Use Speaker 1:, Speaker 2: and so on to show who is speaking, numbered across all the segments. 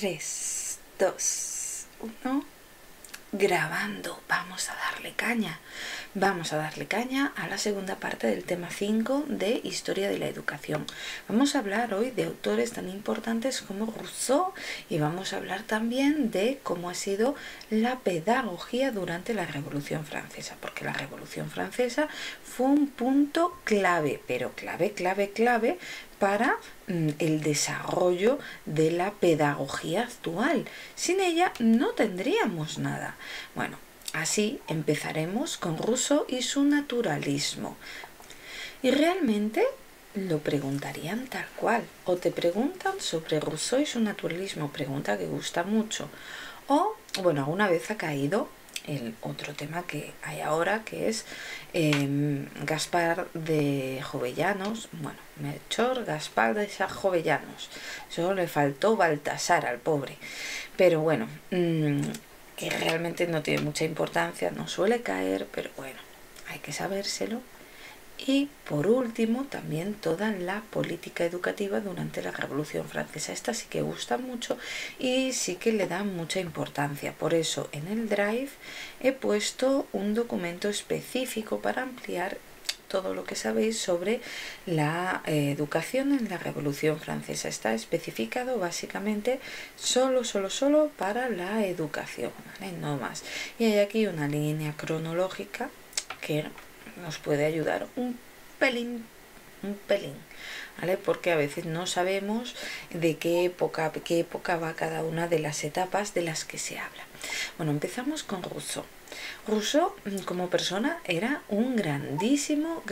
Speaker 1: 3, 2, 1. Grabando. Vamos a darle caña. Vamos a darle caña a la segunda parte del tema 5 de Historia de la Educación. Vamos a hablar hoy de autores tan importantes como Rousseau y vamos a hablar también de cómo ha sido la pedagogía durante la Revolución Francesa, porque la Revolución Francesa fue un punto clave, pero clave para el desarrollo de la pedagogía actual. Sin ella no tendríamos nada. Bueno, así empezaremos con Rousseau y su naturalismo. Y realmente lo preguntarían tal cual. O te preguntan sobre Rousseau y su naturalismo, pregunta que gusta mucho. O, bueno, alguna vez ha caído el otro tema que hay ahora, que es Gaspar de Jovellanos, bueno, Melchor Gaspar de Jovellanos. Solo le faltó Baltasar al pobre. Pero bueno, que realmente no tiene mucha importancia, no suele caer, pero bueno, hay que sabérselo. Y por último, también toda la política educativa durante la Revolución Francesa. Esta sí que gusta mucho y sí que le da mucha importancia. Por eso en el Drive he puesto un documento específico para ampliar todo lo que sabéis sobre la educación en la Revolución Francesa. Está especificado básicamente solo para la educación, ¿vale? No más. Y hay aquí una línea cronológica que nos puede ayudar un pelín, ¿vale? Porque a veces no sabemos de qué época va cada una de las etapas de las que se habla. Bueno, empezamos con Rousseau. Rousseau, como persona, era un grandísimo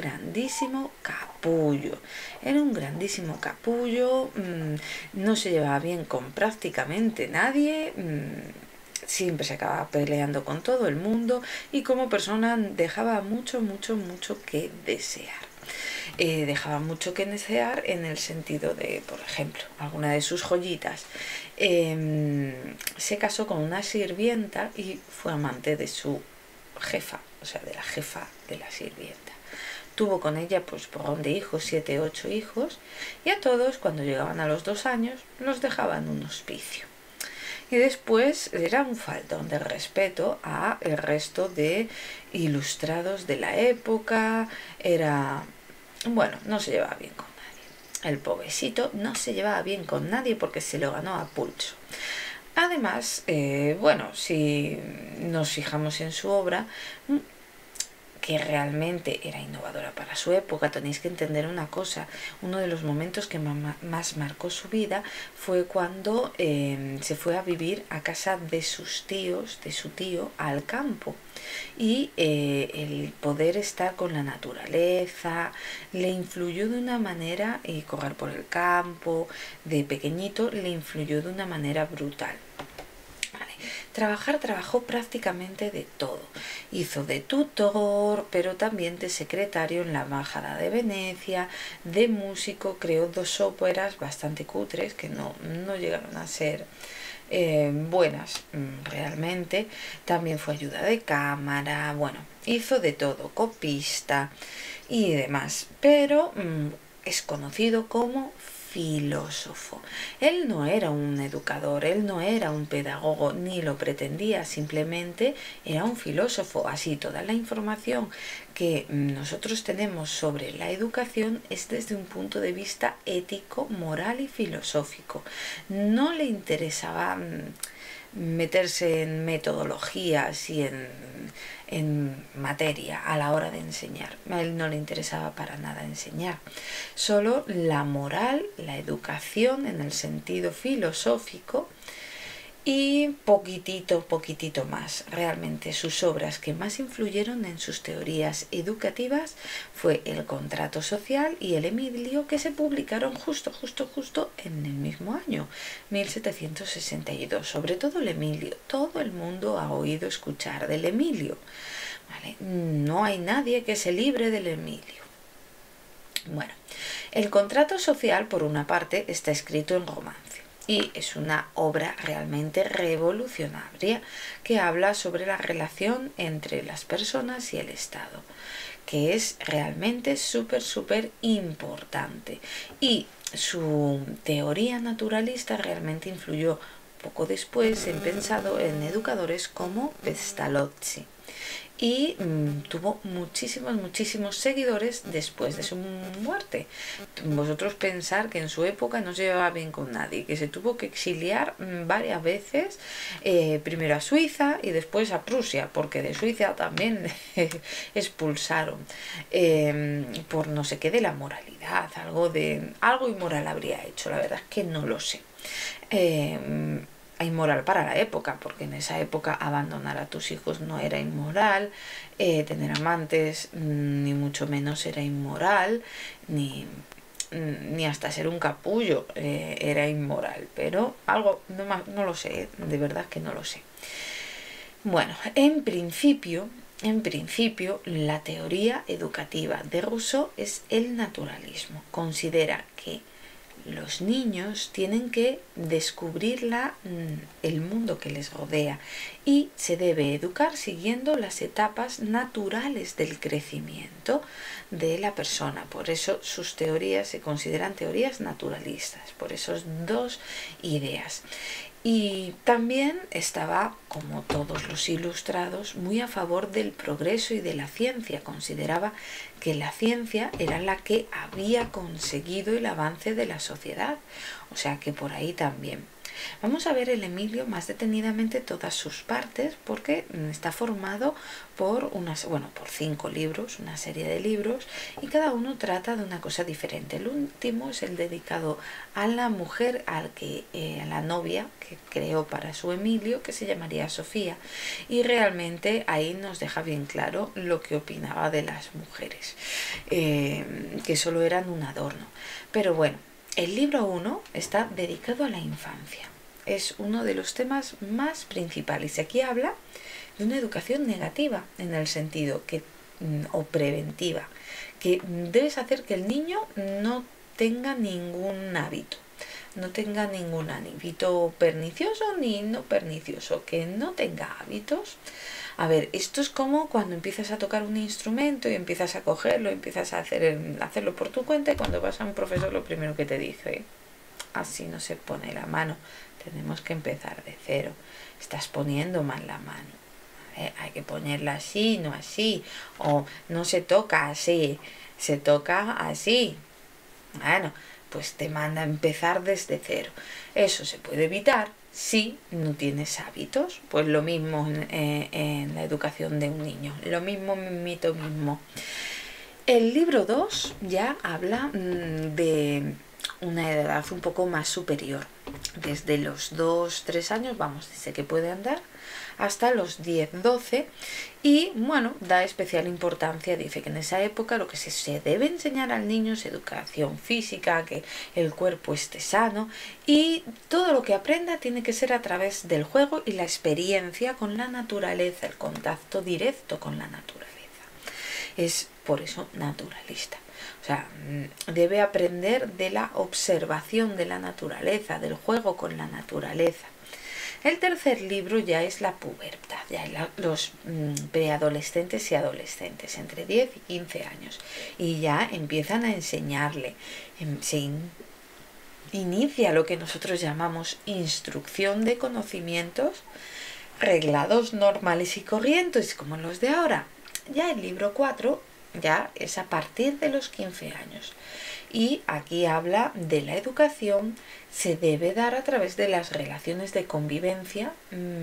Speaker 1: capullo. Era un grandísimo capullo, no se llevaba bien con prácticamente nadie, siempre se acababa peleando con todo el mundo y como persona dejaba mucho que desear. Dejaba mucho que desear en el sentido de, por ejemplo, alguna de sus joyitas. Se casó con una sirvienta y fue amante de su jefa, o sea, de la jefa de la sirvienta. Tuvo con ella pues porrón de hijos, 7, 8 hijos, y a todos, cuando llegaban a los 2 años, los dejaba en un hospicio. Y después era un faltón de respeto a el resto de ilustrados de la época. Era, bueno, no se llevaba bien con nadie. El pobrecito no se llevaba bien con nadie porque se lo ganó a pulso. Además, bueno, si nos fijamos en su obra, que realmente era innovadora para su época, tenéis que entender una cosa. Uno de los momentos que más marcó su vida fue cuando se fue a vivir a casa de sus tíos, de su tío, al campo. Y el poder estar con la naturaleza le influyó de una manera, y correr por el campo de pequeñito le influyó de una manera brutal. Trabajó prácticamente de todo. Hizo de tutor, pero también de secretario en la Embajada de Venecia, de músico, creó 2 óperas bastante cutres que no llegaron a ser buenas realmente. También fue ayuda de cámara, bueno, hizo de todo, copista y demás, pero es conocido como filósofo. Él no era un educador, él no era un pedagogo, ni lo pretendía, simplemente era un filósofo. Así, toda la información que nosotros tenemos sobre la educación es desde un punto de vista ético, moral y filosófico. No le interesaba meterse en metodologías y en materia a la hora de enseñar. A él no le interesaba para nada enseñar. Solo la moral, la educación en el sentido filosófico y poquitito más. Realmente sus obras que más influyeron en sus teorías educativas fue El contrato social y El Emilio, que se publicaron justo en el mismo año, 1762. Sobre todo El Emilio. Todo el mundo ha oído escuchar del Emilio, ¿vale? No hay nadie que se libre del Emilio. Bueno, El contrato social, por una parte, está escrito en romance. Y es una obra realmente revolucionaria que habla sobre la relación entre las personas y el Estado, que es realmente súper importante. Y su teoría naturalista realmente influyó poco después he pensado en educadores como Pestalozzi. Y tuvo muchísimos seguidores después de su muerte. Vosotros pensar que en su época no se llevaba bien con nadie, que se tuvo que exiliar varias veces, primero a Suiza y después a Prusia, porque de Suiza también expulsaron por no sé qué de la moralidad, algo inmoral habría hecho, la verdad es que no lo sé. Inmoral para la época, porque en esa época abandonar a tus hijos no era inmoral, tener amantes ni mucho menos era inmoral, ni hasta ser un capullo era inmoral, pero algo, no lo sé, de verdad que no lo sé. Bueno, en principio, la teoría educativa de Rousseau es el naturalismo. Considera que los niños tienen que descubrir el mundo que les rodea y se debe educar siguiendo las etapas naturales del crecimiento de la persona. Por eso sus teorías se consideran teorías naturalistas, por esas dos ideas. Y también estaba, como todos los ilustrados, muy a favor del progreso y de la ciencia. Consideraba que la ciencia era la que había conseguido el avance de la sociedad. O sea que por ahí también. Vamos a ver el Emilio más detenidamente todas sus partes, porque está formado por 5 libros, una serie de libros, y cada uno trata de una cosa diferente. El último es el dedicado a la mujer, a la novia que creó para su Emilio, que se llamaría Sofía, y realmente ahí nos deja bien claro lo que opinaba de las mujeres, que solo eran un adorno. Pero bueno, el libro 1 está dedicado a la infancia. Es uno de los temas más principales. Aquí habla de una educación negativa, en el sentido o preventiva, que debes hacer que el niño no tenga ningún hábito. No tenga ningún hábito pernicioso ni no pernicioso, que no tenga hábitos. A ver, esto es como cuando empiezas a tocar un instrumento y empiezas a cogerlo, empiezas a hacerlo por tu cuenta, y cuando vas a un profesor lo primero que te dice: así no se pone la mano, tenemos que empezar de cero, estás poniendo mal la mano, hay que ponerla así, no así, o no se toca así, se toca así. Bueno, pues te manda a empezar desde cero. Eso se puede evitar si no tienes hábitos. Pues lo mismo en la educación de un niño, lo mismo. El libro 2 ya habla de una edad un poco más superior, desde los 2-3 años, desde que puede andar hasta los 10-12, y bueno, da especial importancia, dice que en esa época lo que se debe enseñar al niño es educación física, que el cuerpo esté sano, y todo lo que aprenda tiene que ser a través del juego y la experiencia con la naturaleza, el contacto directo con la naturaleza. Es por eso naturalista. O sea, debe aprender de la observación de la naturaleza, del juego con la naturaleza. El tercer libro ya es la pubertad, los preadolescentes y adolescentes, entre 10 y 15 años. Y ya empiezan a enseñarle, se inicia lo que nosotros llamamos instrucción de conocimientos reglados, normales y corrientes, como los de ahora. Ya el libro 4 ya es a partir de los 15 años. Y aquí habla de la educación, se debe dar a través de las relaciones de convivencia,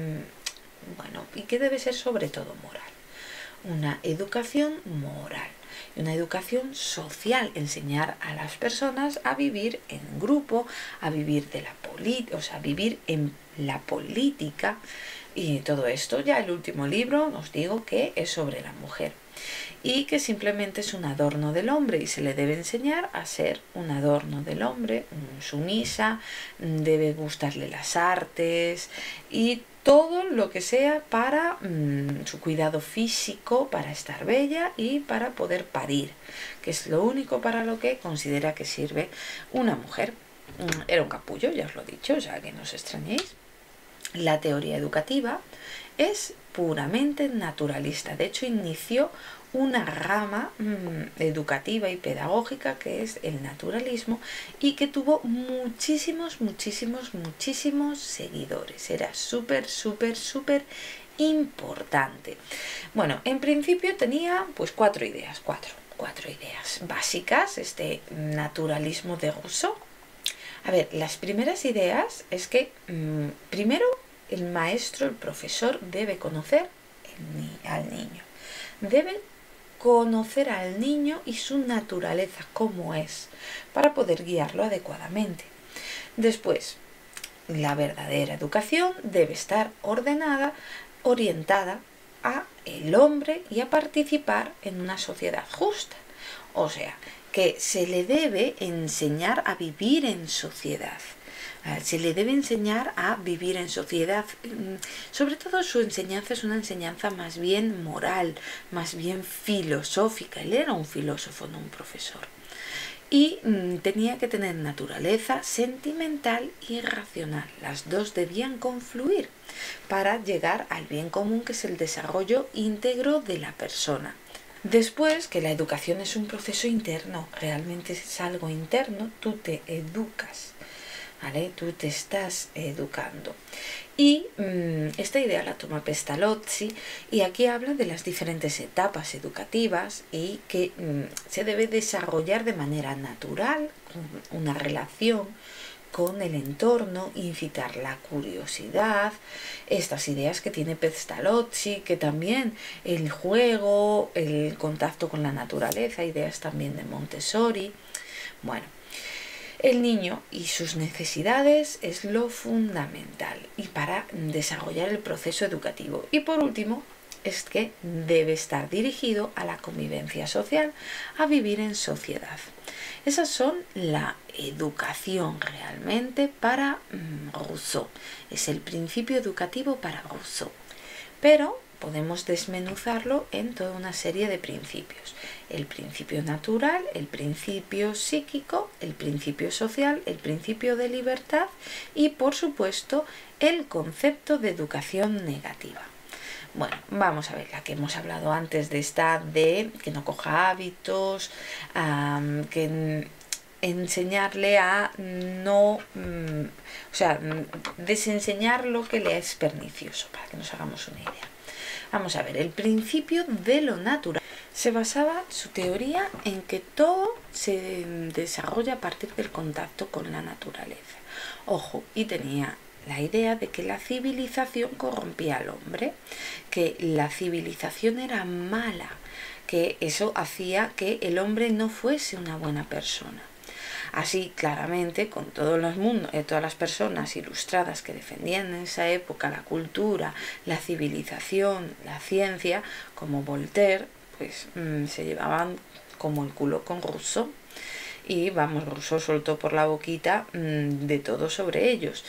Speaker 1: y que debe ser sobre todo moral. Una educación moral, una educación social, enseñar a las personas a vivir en grupo, a vivir vivir en la política, y todo esto. Ya el último libro os digo que es sobre la mujer, y que simplemente es un adorno del hombre, y se le debe enseñar a ser un adorno del hombre, sumisa, debe gustarle las artes y todo lo que sea para su cuidado físico, para estar bella y para poder parir, que es lo único para lo que considera que sirve una mujer. Era un capullo, ya os lo he dicho, o sea que no os extrañéis. La teoría educativa es puramente naturalista. De hecho, inició una rama educativa y pedagógica que es el naturalismo y que tuvo muchísimos seguidores. Era súper importante. Bueno, en principio tenía pues cuatro ideas básicas, este naturalismo de Rousseau. A ver, las primeras ideas es que primero el maestro, el profesor, debe conocer al niño. Debe conocer al niño y su naturaleza, cómo es, para poder guiarlo adecuadamente. Después, la verdadera educación debe estar ordenada, orientada a el hombre y a participar en una sociedad justa. O sea, que se le debe enseñar a vivir en sociedad. Se le debe enseñar a vivir en sociedad. Sobre todo su enseñanza es una enseñanza más bien moral, más bien filosófica. Él era un filósofo, no un profesor. Y tenía que tener naturaleza sentimental y racional. Las dos debían confluir para llegar al bien común, que es el desarrollo íntegro de la persona. Después, que la educación es un proceso interno, realmente es algo interno, tú te educas, ¿vale? Tú te estás educando. Y esta idea la toma Pestalozzi y aquí habla de las diferentes etapas educativas y que se debe desarrollar de manera natural, con una relación con el entorno, incitar la curiosidad, estas ideas que tiene Pestalozzi, que también el juego, el contacto con la naturaleza, ideas también de Montessori. Bueno, el niño y sus necesidades es lo fundamental y para desarrollar el proceso educativo. Y por último, es que debe estar dirigido a la convivencia social, a vivir en sociedad. Esas son la educación realmente para Rousseau. Es el principio educativo para Rousseau. Pero podemos desmenuzarlo en toda una serie de principios. El principio natural, el principio psíquico, el principio social, el principio de libertad y, por supuesto, el concepto de educación negativa. Bueno, vamos a ver la que hemos hablado antes de esta de que no coja hábitos, que enseñarle a no, o sea, desenseñar lo que le es pernicioso, para que nos hagamos una idea. Vamos a ver, el principio de lo natural. Se basaba su teoría en que todo se desarrolla a partir del contacto con la naturaleza. Ojo, y tenía la idea de que la civilización corrompía al hombre, que la civilización era mala, que eso hacía que el hombre no fuese una buena persona. Así, claramente, con todas las personas ilustradas que defendían en esa época la cultura, la civilización, la ciencia, como Voltaire, pues se llevaban como el culo con Rousseau. Y vamos, Rousseau soltó por la boquita de todo sobre ellos.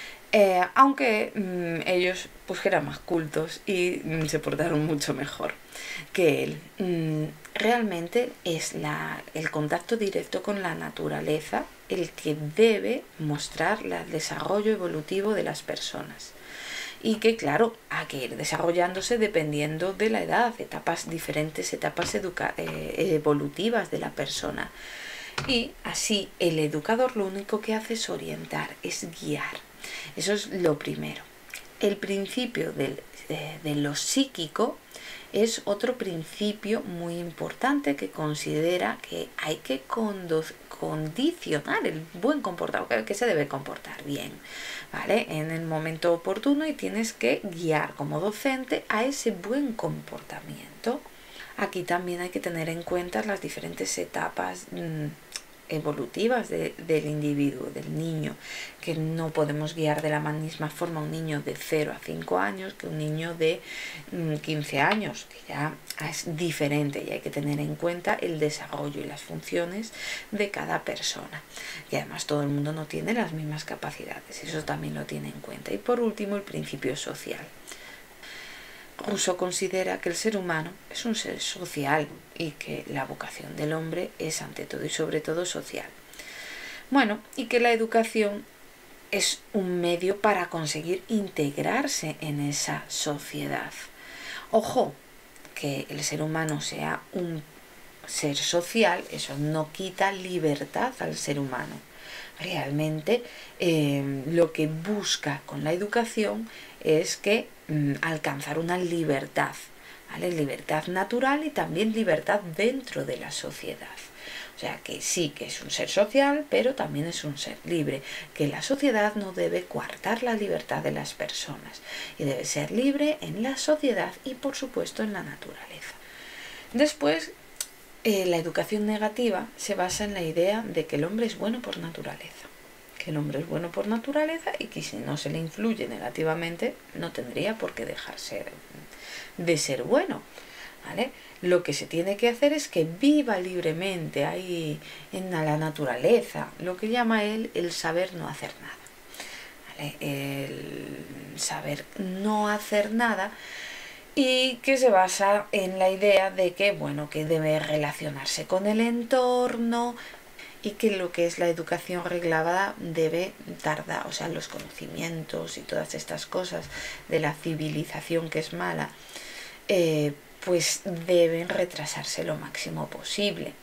Speaker 1: Aunque ellos pues eran más cultos y se portaron mucho mejor que él. Realmente es el contacto directo con la naturaleza el que debe mostrar el desarrollo evolutivo de las personas. Y que claro, hay que ir desarrollándose dependiendo de la edad, diferentes etapas evolutivas de la persona. Y así el educador lo único que hace es orientar, es guiar. Eso es lo primero. El principio de lo psíquico es otro principio muy importante que considera que hay que condicionar el buen comportamiento, que se debe comportar bien, ¿vale? En el momento oportuno y tienes que guiar como docente a ese buen comportamiento. Aquí también hay que tener en cuenta las diferentes etapas evolutivas del individuo, del niño, que no podemos guiar de la misma forma a un niño de 0 a 5 años que un niño de 15 años, que ya es diferente y hay que tener en cuenta el desarrollo y las funciones de cada persona. Y además todo el mundo no tiene las mismas capacidades, eso también lo tiene en cuenta. Y por último, el principio social. Rousseau considera que el ser humano es un ser social y que la vocación del hombre es ante todo y sobre todo social. Bueno, y que la educación es un medio para conseguir integrarse en esa sociedad. Ojo, que el ser humano sea un ser social, eso no quita libertad al ser humano. Realmente lo que busca con la educación es que alcanzar una libertad, ¿vale? Libertad natural y también libertad dentro de la sociedad. O sea que sí que es un ser social, pero también es un ser libre, que la sociedad no debe coartar la libertad de las personas y debe ser libre en la sociedad y por supuesto en la naturaleza. Después, la educación negativa se basa en la idea de que el hombre es bueno por naturaleza, que el hombre es bueno por naturaleza y que si no se le influye negativamente no tendría por qué dejarse de ser bueno, ¿vale? Lo que se tiene que hacer es que viva libremente ahí en la naturaleza, lo que llama él el saber no hacer nada, ¿vale? El saber no hacer nada, y que se basa en la idea de que, bueno, que debe relacionarse con el entorno y que lo que es la educación reglada debe tardar, o sea, los conocimientos y todas estas cosas de la civilización que es mala, pues deben retrasarse lo máximo posible.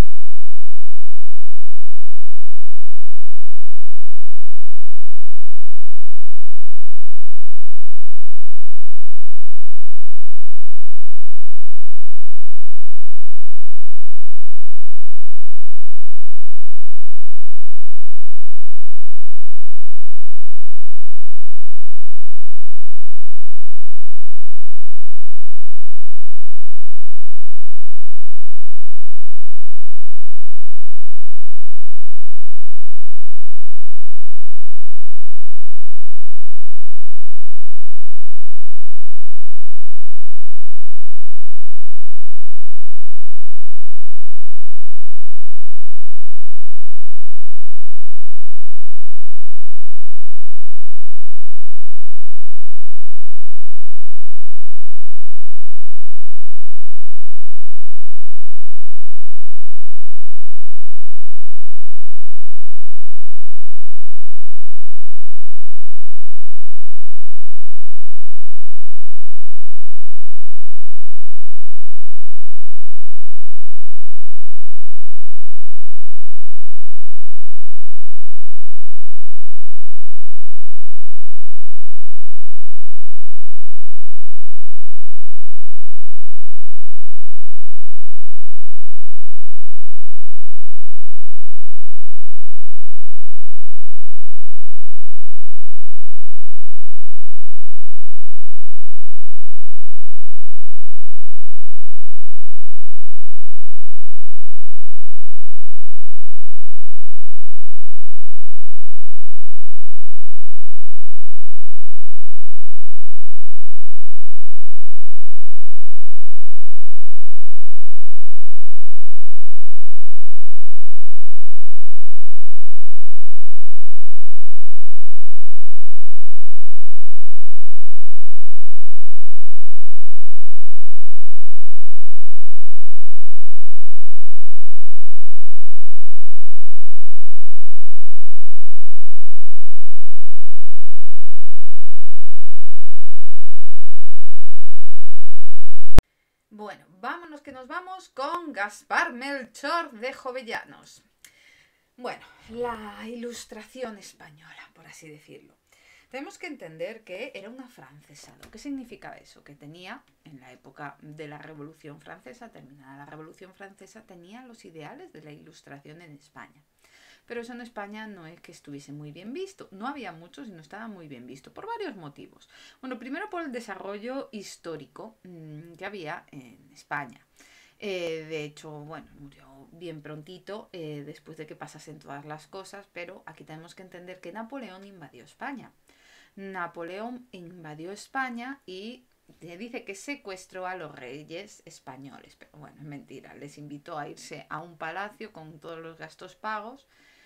Speaker 1: Bueno, vámonos que nos vamos con Gaspar Melchor de Jovellanos. Bueno, la Ilustración española, por así decirlo. Tenemos que entender que era una afrancesado. ¿Qué significa eso? Que tenía, en la época de la Revolución Francesa, terminada la Revolución Francesa, tenía los ideales de la Ilustración en España. Pero eso en España no es que estuviese muy bien visto. No había muchos y no estaba muy bien visto, por varios motivos. Bueno, primero por el desarrollo histórico que había en España. De hecho, bueno, murió bien prontito después de que pasasen todas las cosas, pero aquí tenemos que entender que Napoleón invadió España. Napoleón invadió España y dice que secuestró a los reyes españoles, pero bueno, es mentira, les invitó a irse a un palacio con todos los gastos pagos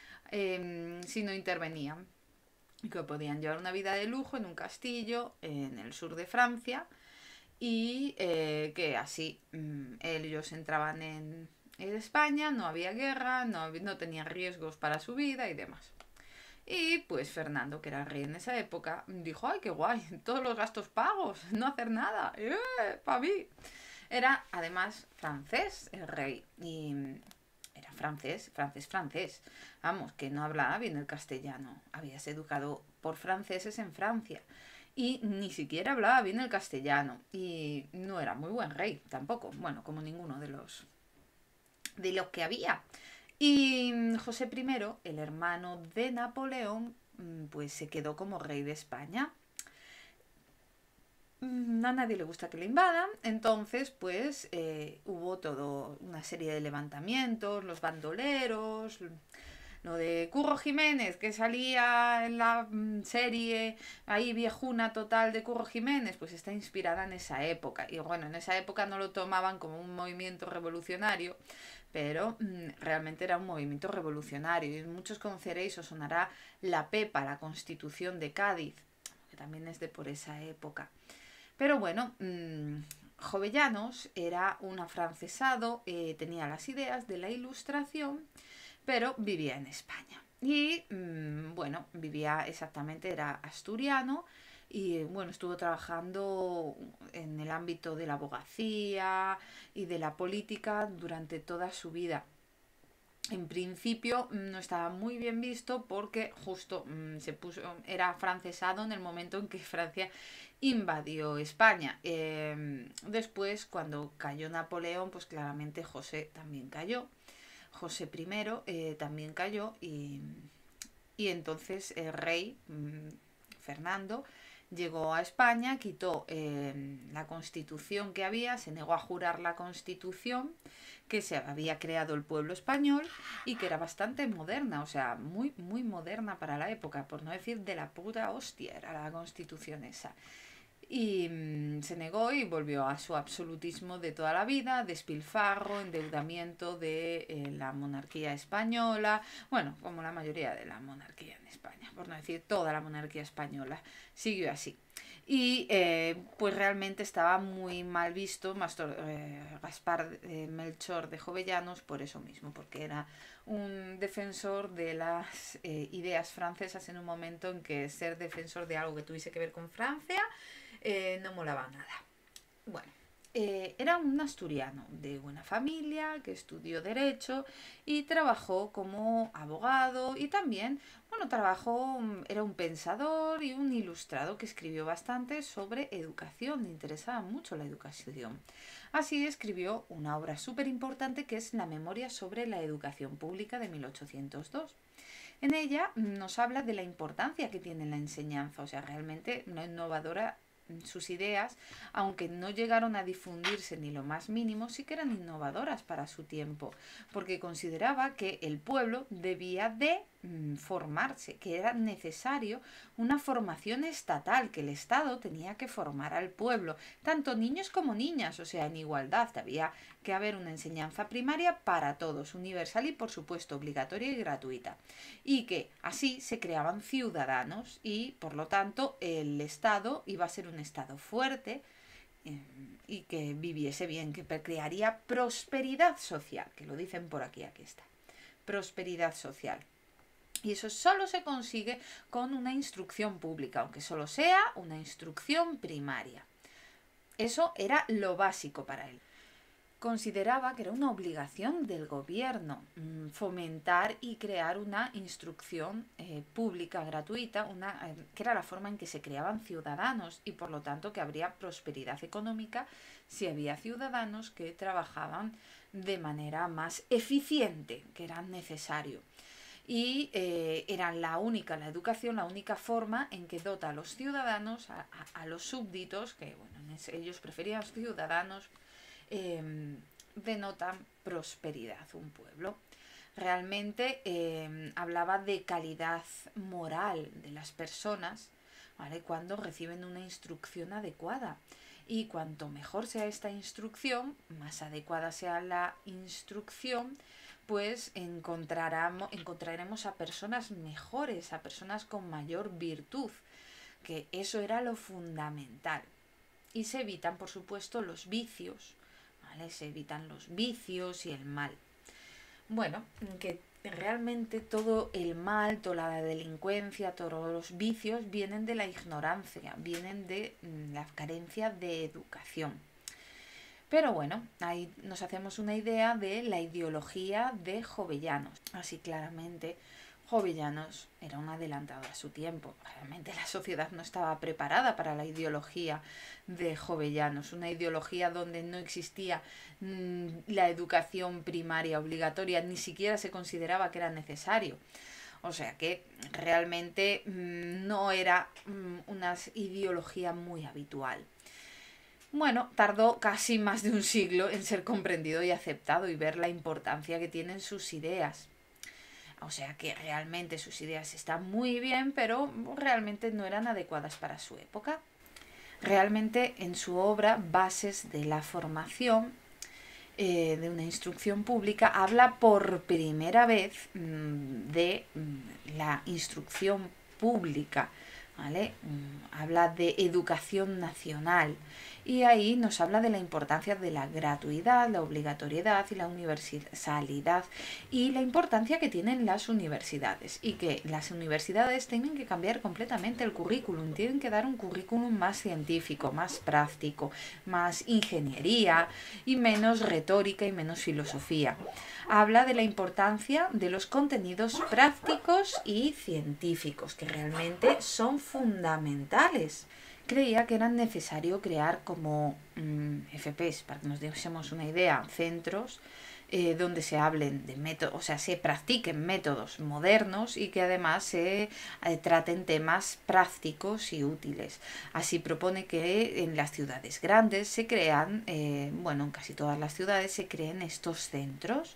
Speaker 1: si no intervenían, y que podían llevar una vida de lujo en un castillo en el sur de Francia y que así ellos entraban en España, no había guerra, no tenían riesgos para su vida y demás. Y pues Fernando, que era el rey en esa época, dijo, ¡ay, qué guay! Todos los gastos pagos, no hacer nada, ¡para mí! Era además francés el rey y era francés. Vamos, que no hablaba bien el castellano. Había sido educado por franceses en Francia y ni siquiera hablaba bien el castellano y no era muy buen rey tampoco, bueno, como ninguno de los que había. Y José I, el hermano de Napoleón, pues se quedó como rey de España. A nadie le gusta que le invadan, entonces pues hubo toda una serie de levantamientos, los bandoleros, lo de Curro Jiménez, que salía en la serie ahí viejuna total de Curro Jiménez, pues está inspirada en esa época. Y bueno, en esa época no lo tomaban como un movimiento revolucionario, pero realmente era un movimiento revolucionario. Y muchos conoceréis, os sonará la Pepa, la Constitución de Cádiz, que también es de por esa época. Pero bueno, Jovellanos era un afrancesado, tenía las ideas de la Ilustración, pero vivía en España. Y bueno, vivía exactamente, era asturiano y bueno, estuvo trabajando en el ámbito de la abogacía y de la política durante toda su vida. En principio no estaba muy bien visto porque justo era afrancesado en el momento en que Francia invadió España. Después, cuando cayó Napoleón, pues claramente José también cayó. José I también cayó y entonces el rey Fernando llegó a España, quitó la constitución que había, se negó a jurar la constitución que se había creado el pueblo español y que era bastante moderna, o sea, muy, muy moderna para la época, por no decir de la puta hostia era la constitución esa. Y se negó y volvió a su absolutismo de toda la vida, despilfarro, endeudamiento de la monarquía española, bueno, como la mayoría de la monarquía en España, por no decir toda la monarquía española, siguió así. Y pues realmente estaba muy mal visto Gaspar Melchor de Jovellanos por eso mismo, porque era un defensor de las ideas francesas en un momento en que ser defensor de algo que tuviese que ver con Francia no molaba nada. Bueno, era un asturiano de buena familia que estudió Derecho y trabajó como abogado y también, bueno, era un pensador y un ilustrado que escribió bastante sobre educación, le interesaba mucho la educación. Así escribió una obra súper importante que es La Memoria sobre la Educación Pública de 1802. En ella nos habla de la importancia que tiene la enseñanza, o sea, realmente una innovadora sus ideas, aunque no llegaron a difundirse ni lo más mínimo, sí que eran innovadoras para su tiempo, porque consideraba que el pueblo debía de formarse, que era necesario una formación estatal, que el Estado tenía que formar al pueblo, tanto niños como niñas, o sea, en igualdad, había que haber una enseñanza primaria para todos, universal y por supuesto obligatoria y gratuita, y que así se creaban ciudadanos y por lo tanto el Estado iba a ser un Estado fuerte y que viviese bien, que crearía prosperidad social, que lo dicen por aquí, aquí está, prosperidad social. Y eso solo se consigue con una instrucción pública, aunque solo sea una instrucción primaria. Eso era lo básico para él. Consideraba que era una obligación del gobierno fomentar y crear una instrucción pública gratuita, que era la forma en que se creaban ciudadanos y por lo tanto que habría prosperidad económica si había ciudadanos que trabajaban de manera más eficiente, que era necesario. Y era la educación, la única forma en que dota a los ciudadanos, a los súbditos, que bueno, ellos preferían a los ciudadanos, denotan prosperidad un pueblo. Realmente hablaba de calidad moral de las personas, ¿vale? Cuando reciben una instrucción adecuada. Y cuanto mejor sea esta instrucción, más adecuada sea la instrucción, pues encontraremos a personas mejores, a personas con mayor virtud, que eso era lo fundamental. Y se evitan, por supuesto, los vicios, ¿vale? Se evitan los vicios y el mal. Bueno, que realmente todo el mal, toda la delincuencia, todos los vicios vienen de la ignorancia, vienen de la carencia de educación. Pero bueno, ahí nos hacemos una idea de la ideología de Jovellanos. Así claramente, Jovellanos era un adelantado a su tiempo. Realmente la sociedad no estaba preparada para la ideología de Jovellanos, una ideología donde no existía la educación primaria obligatoria, ni siquiera se consideraba que era necesario. O sea que realmente no era una ideología muy habitual. Bueno, tardó casi más de un siglo en ser comprendido y aceptado y ver la importancia que tienen sus ideas. O sea que realmente sus ideas están muy bien, pero realmente no eran adecuadas para su época. Realmente en su obra Bases de la Formación de una instrucción pública habla por primera vez de la instrucción pública, ¿vale? Habla de educación nacional y ahí nos habla de la importancia de la gratuidad, la obligatoriedad y la universalidad y la importancia que tienen las universidades y que las universidades tienen que cambiar completamente el currículum, tienen que dar un currículum más científico, más práctico, más ingeniería y menos retórica y menos filosofía. Habla de la importancia de los contenidos prácticos y científicos que realmente son fundamentales. Creía que era necesario crear como FPs, para que nos demos una idea, centros donde se hablen de métodos, o sea, se practiquen métodos modernos y que además se traten temas prácticos y útiles. Así propone que en las ciudades grandes se crean, bueno, en casi todas las ciudades se creen estos centros.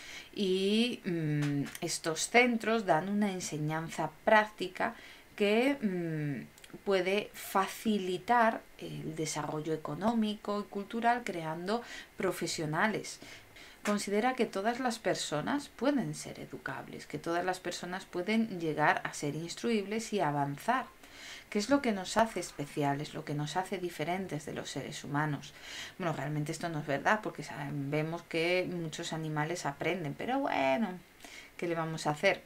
Speaker 1: Y estos centros dan una enseñanza práctica que puede facilitar el desarrollo económico y cultural creando profesionales. Considera que todas las personas pueden ser educables, que todas las personas pueden llegar a ser instruibles y avanzar. ¿Qué es lo que nos hace especiales, lo que nos hace diferentes de los seres humanos? Bueno, realmente esto no es verdad porque vemos que muchos animales aprenden, pero bueno, ¿qué le vamos a hacer?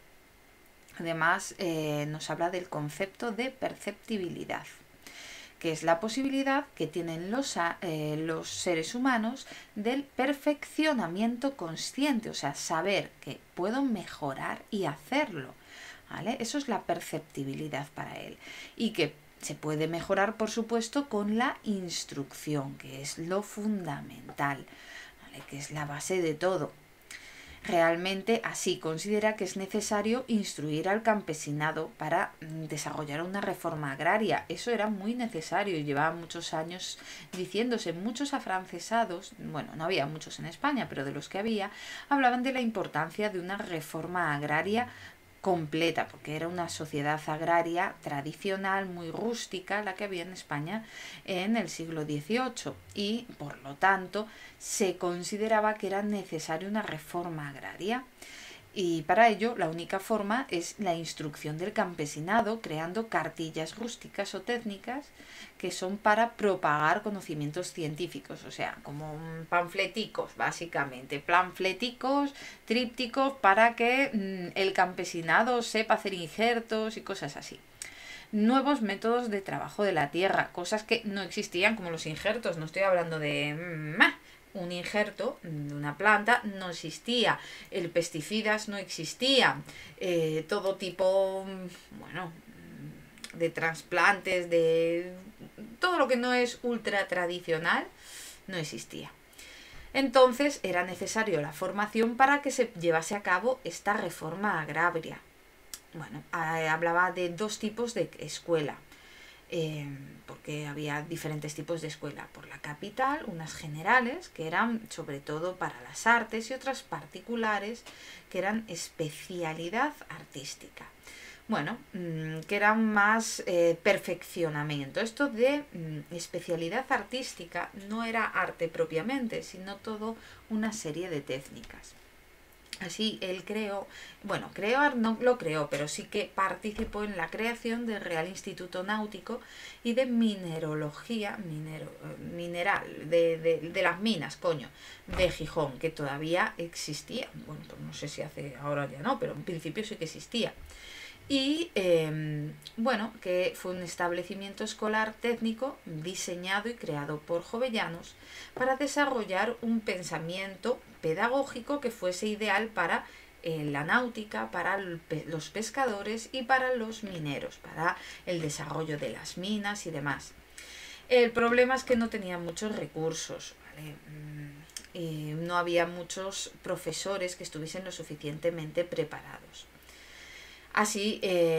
Speaker 1: Además, nos habla del concepto de perceptibilidad, que es la posibilidad que tienen los seres humanos del perfeccionamiento consciente, o sea, saber que puedo mejorar y hacerlo. ¿Vale? Eso es la perceptibilidad para él. Y que se puede mejorar, por supuesto, con la instrucción, que es lo fundamental, ¿vale? Que es la base de todo. Realmente así considera que es necesario instruir al campesinado para desarrollar una reforma agraria. Eso era muy necesario y llevaba muchos años diciéndose. Muchos afrancesados, bueno, no había muchos en España, pero de los que había, hablaban de la importancia de una reforma agraria completa, porque era una sociedad agraria tradicional, muy rústica, la que había en España en el siglo XVIII y, por lo tanto, se consideraba que era necesaria una reforma agraria. Y para ello la única forma es la instrucción del campesinado, creando cartillas rústicas o técnicas que son para propagar conocimientos científicos, o sea, como panfleticos, básicamente, panfleticos, trípticos para que el campesinado sepa hacer injertos y cosas así. Nuevos métodos de trabajo de la tierra, cosas que no existían como los injertos, no estoy hablando de un injerto de una planta, no existía, el pesticidas no existía, todo tipo, bueno, de trasplantes, de todo lo que no es ultra tradicional, no existía. Entonces era necesario la formación para que se llevase a cabo esta reforma agraria. Bueno, hablaba de dos tipos de escuela. Porque había diferentes tipos de escuela. Por la capital, unas generales, que eran sobre todo para las artes, y otras particulares, que eran especialidad artística. Bueno, que eran más perfeccionamiento. Esto de especialidad artística no era arte propiamente, sino todo una serie de técnicas. Así él creó, bueno, crear no lo creó, pero sí que participó en la creación del Real Instituto Náutico y de mineralogía, mineral, de las minas, de Gijón, que todavía existía. Bueno, pues no sé si hace ahora ya no, pero en principio sí que existía. y bueno, que fue un establecimiento escolar técnico diseñado y creado por jovellanos para desarrollar un pensamiento pedagógico que fuese ideal para la náutica, para los pescadores y para los mineros, para el desarrollo de las minas y demás. El problema es que no tenían muchos recursos, ¿vale? Y no había muchos profesores que estuviesen lo suficientemente preparados. Así,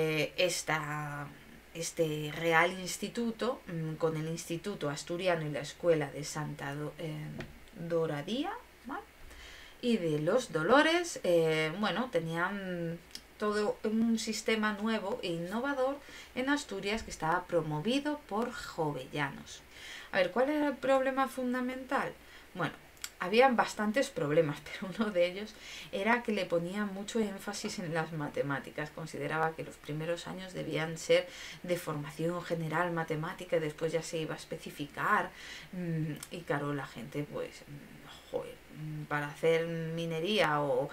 Speaker 1: este Real Instituto, con el Instituto Asturiano y la Escuela de Santa Doradía, ¿vale? Y de los Dolores, bueno, tenían todo un sistema nuevo e innovador en Asturias que estaba promovido por jovellanos. A ver, ¿cuál era el problema fundamental? Bueno, habían bastantes problemas, pero uno de ellos era que le ponía mucho énfasis en las matemáticas. Consideraba que los primeros años debían ser de formación general matemática y después ya se iba a especificar. Y claro, la gente pues, joder, para hacer minería o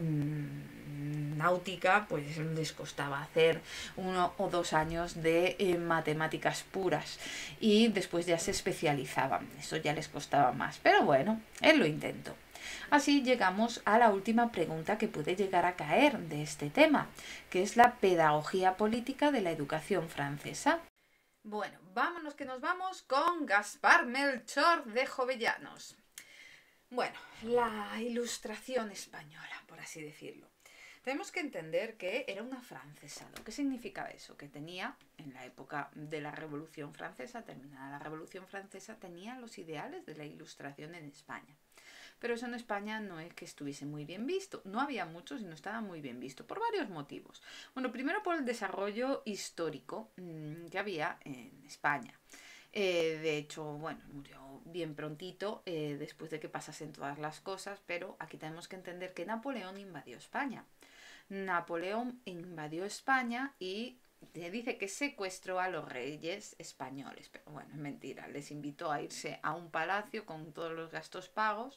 Speaker 1: náutica, pues les costaba hacer 1 o 2 años de matemáticas puras y después ya se especializaban. Eso ya les costaba más, pero bueno, él lo intentó. Así llegamos a la última pregunta que puede llegar a caer de este tema, que es la pedagogía política de la educación francesa. Bueno, vámonos que nos vamos con Gaspar Melchor de Jovellanos. Bueno, la ilustración española, por así decirlo. Tenemos que entender que era un afrancesado. ¿Qué significa eso? Que tenía, en la época de la Revolución Francesa, terminada la Revolución Francesa, tenía los ideales de la Ilustración en España. Pero eso en España no es que estuviese muy bien visto. No había muchos y no estaba muy bien visto, por varios motivos. Bueno, primero por el desarrollo histórico que había en España. De hecho, bueno, murió bien prontito después de que pasasen todas las cosas, pero aquí tenemos que entender que Napoleón invadió España. Napoleón invadió España y dice que secuestró a los reyes españoles, pero bueno, es mentira, les invitó a irse a un palacio con todos los gastos pagos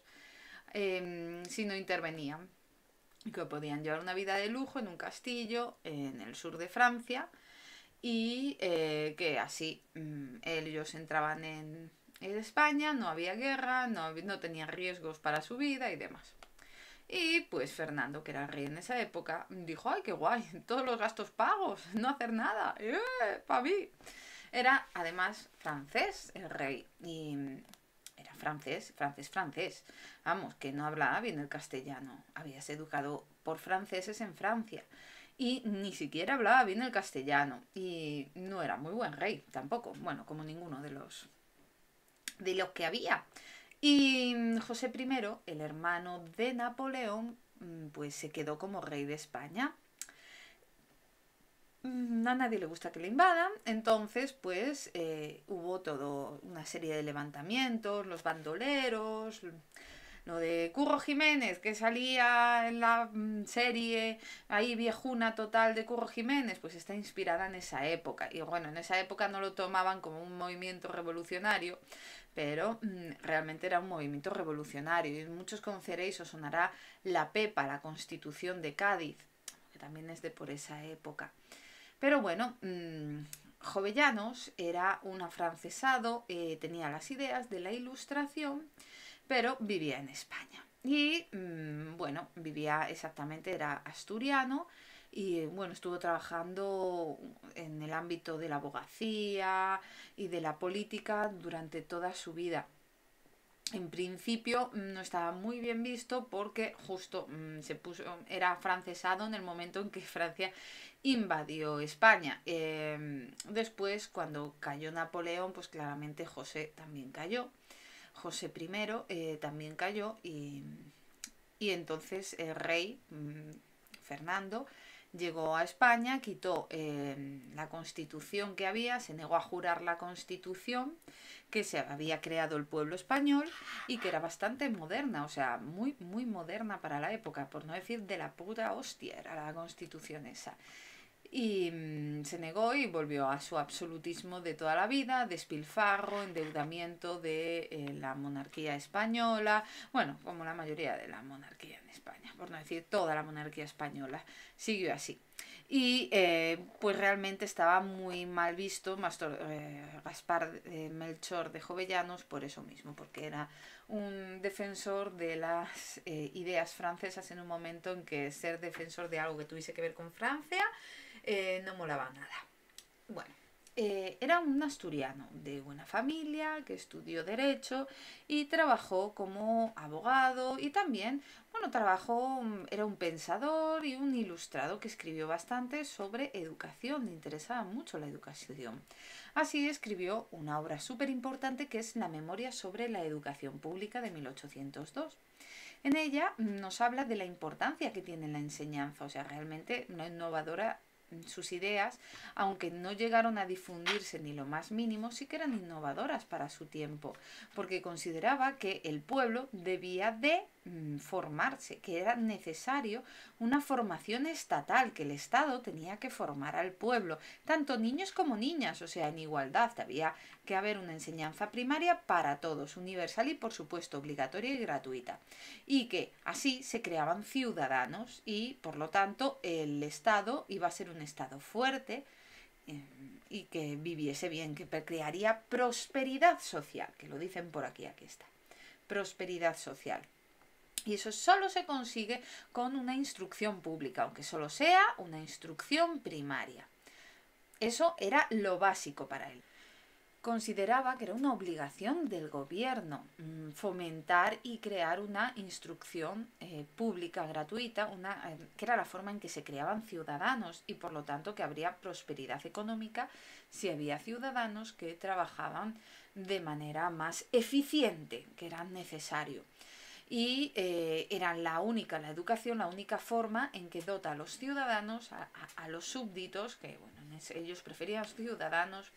Speaker 1: si no intervenían, que podían llevar una vida de lujo en un castillo en el sur de Francia y que así ellos entraban en España, no había guerra, no tenían riesgos para su vida y demás. Y pues Fernando, que era el rey en esa época, dijo, ¡ay, qué guay! Todos los gastos pagos, no hacer nada, para mí. Era además francés el rey y era francés. Vamos, que no hablaba bien el castellano. Habías educado por franceses en Francia y ni siquiera hablaba bien el castellano y no era muy buen rey tampoco, bueno, como ninguno de los que había. Y José I, el hermano de Napoleón, pues se quedó como rey de España. A nadie le gusta que le invadan, entonces pues hubo toda una serie de levantamientos, los bandoleros, lo de Curro Jiménez, que salía en la serie ahí viejuna total de Curro Jiménez, pues está inspirada en esa época. Y bueno, en esa época no lo tomaban como un movimiento revolucionario, pero realmente era un movimiento revolucionario. Y muchos conoceréis, os sonará la Pepa, la Constitución de Cádiz, que también es de por esa época. Pero bueno, Jovellanos era un afrancesado, tenía las ideas de la Ilustración, pero vivía en España. Y bueno, vivía exactamente, era asturiano y bueno, estuvo trabajando en el ámbito de la abogacía y de la política durante toda su vida. En principio no estaba muy bien visto porque justo era afrancesado en el momento en que Francia invadió España. Después, cuando cayó Napoleón, pues claramente José también cayó. José I también cayó y entonces el rey Fernando llegó a España, quitó la constitución que había, se negó a jurar la constitución que se había creado el pueblo español y que era bastante moderna, o sea, muy, muy moderna para la época, por no decir de la puta hostia era la constitución esa. Y se negó y volvió a su absolutismo de toda la vida, despilfarro, endeudamiento de la monarquía española, bueno, como la mayoría de la monarquía en España, por no decir toda la monarquía española, siguió así. y pues realmente estaba muy mal visto Gaspar Melchor de Jovellanos por eso mismo, porque era un defensor de las ideas francesas en un momento en que ser defensor de algo que tuviese que ver con Francia no molaba nada. Bueno, era un asturiano de buena familia que estudió Derecho y trabajó como abogado y también, bueno, era un pensador y un ilustrado que escribió bastante sobre educación, le interesaba mucho la educación. Así escribió una obra súper importante que es La Memoria sobre la Educación Pública de 1802. En ella nos habla de la importancia que tiene la enseñanza, o sea, realmente una innovadora sus ideas, aunque no llegaron a difundirse ni lo más mínimo, sí que eran innovadoras para su tiempo, porque consideraba que el pueblo debía de formarse, que era necesario una formación estatal, que el Estado tenía que formar al pueblo, tanto niños como niñas, o sea, en igualdad, había que haber una enseñanza primaria para todos, universal y por supuesto obligatoria y gratuita, y que así se creaban ciudadanos y por lo tanto el Estado iba a ser un Estado fuerte y que viviese bien, que crearía prosperidad social, que lo dicen por aquí, aquí está, prosperidad social. Y eso solo se consigue con una instrucción pública, aunque solo sea una instrucción primaria. Eso era lo básico para él. Consideraba que era una obligación del gobierno fomentar y crear una instrucción pública gratuita, que era la forma en que se creaban ciudadanos y por lo tanto que habría prosperidad económica si había ciudadanos que trabajaban de manera más eficiente, que era necesario. Y era la educación, la única forma en que dota a los ciudadanos, a los súbditos, que bueno, ellos preferían los ciudadanos,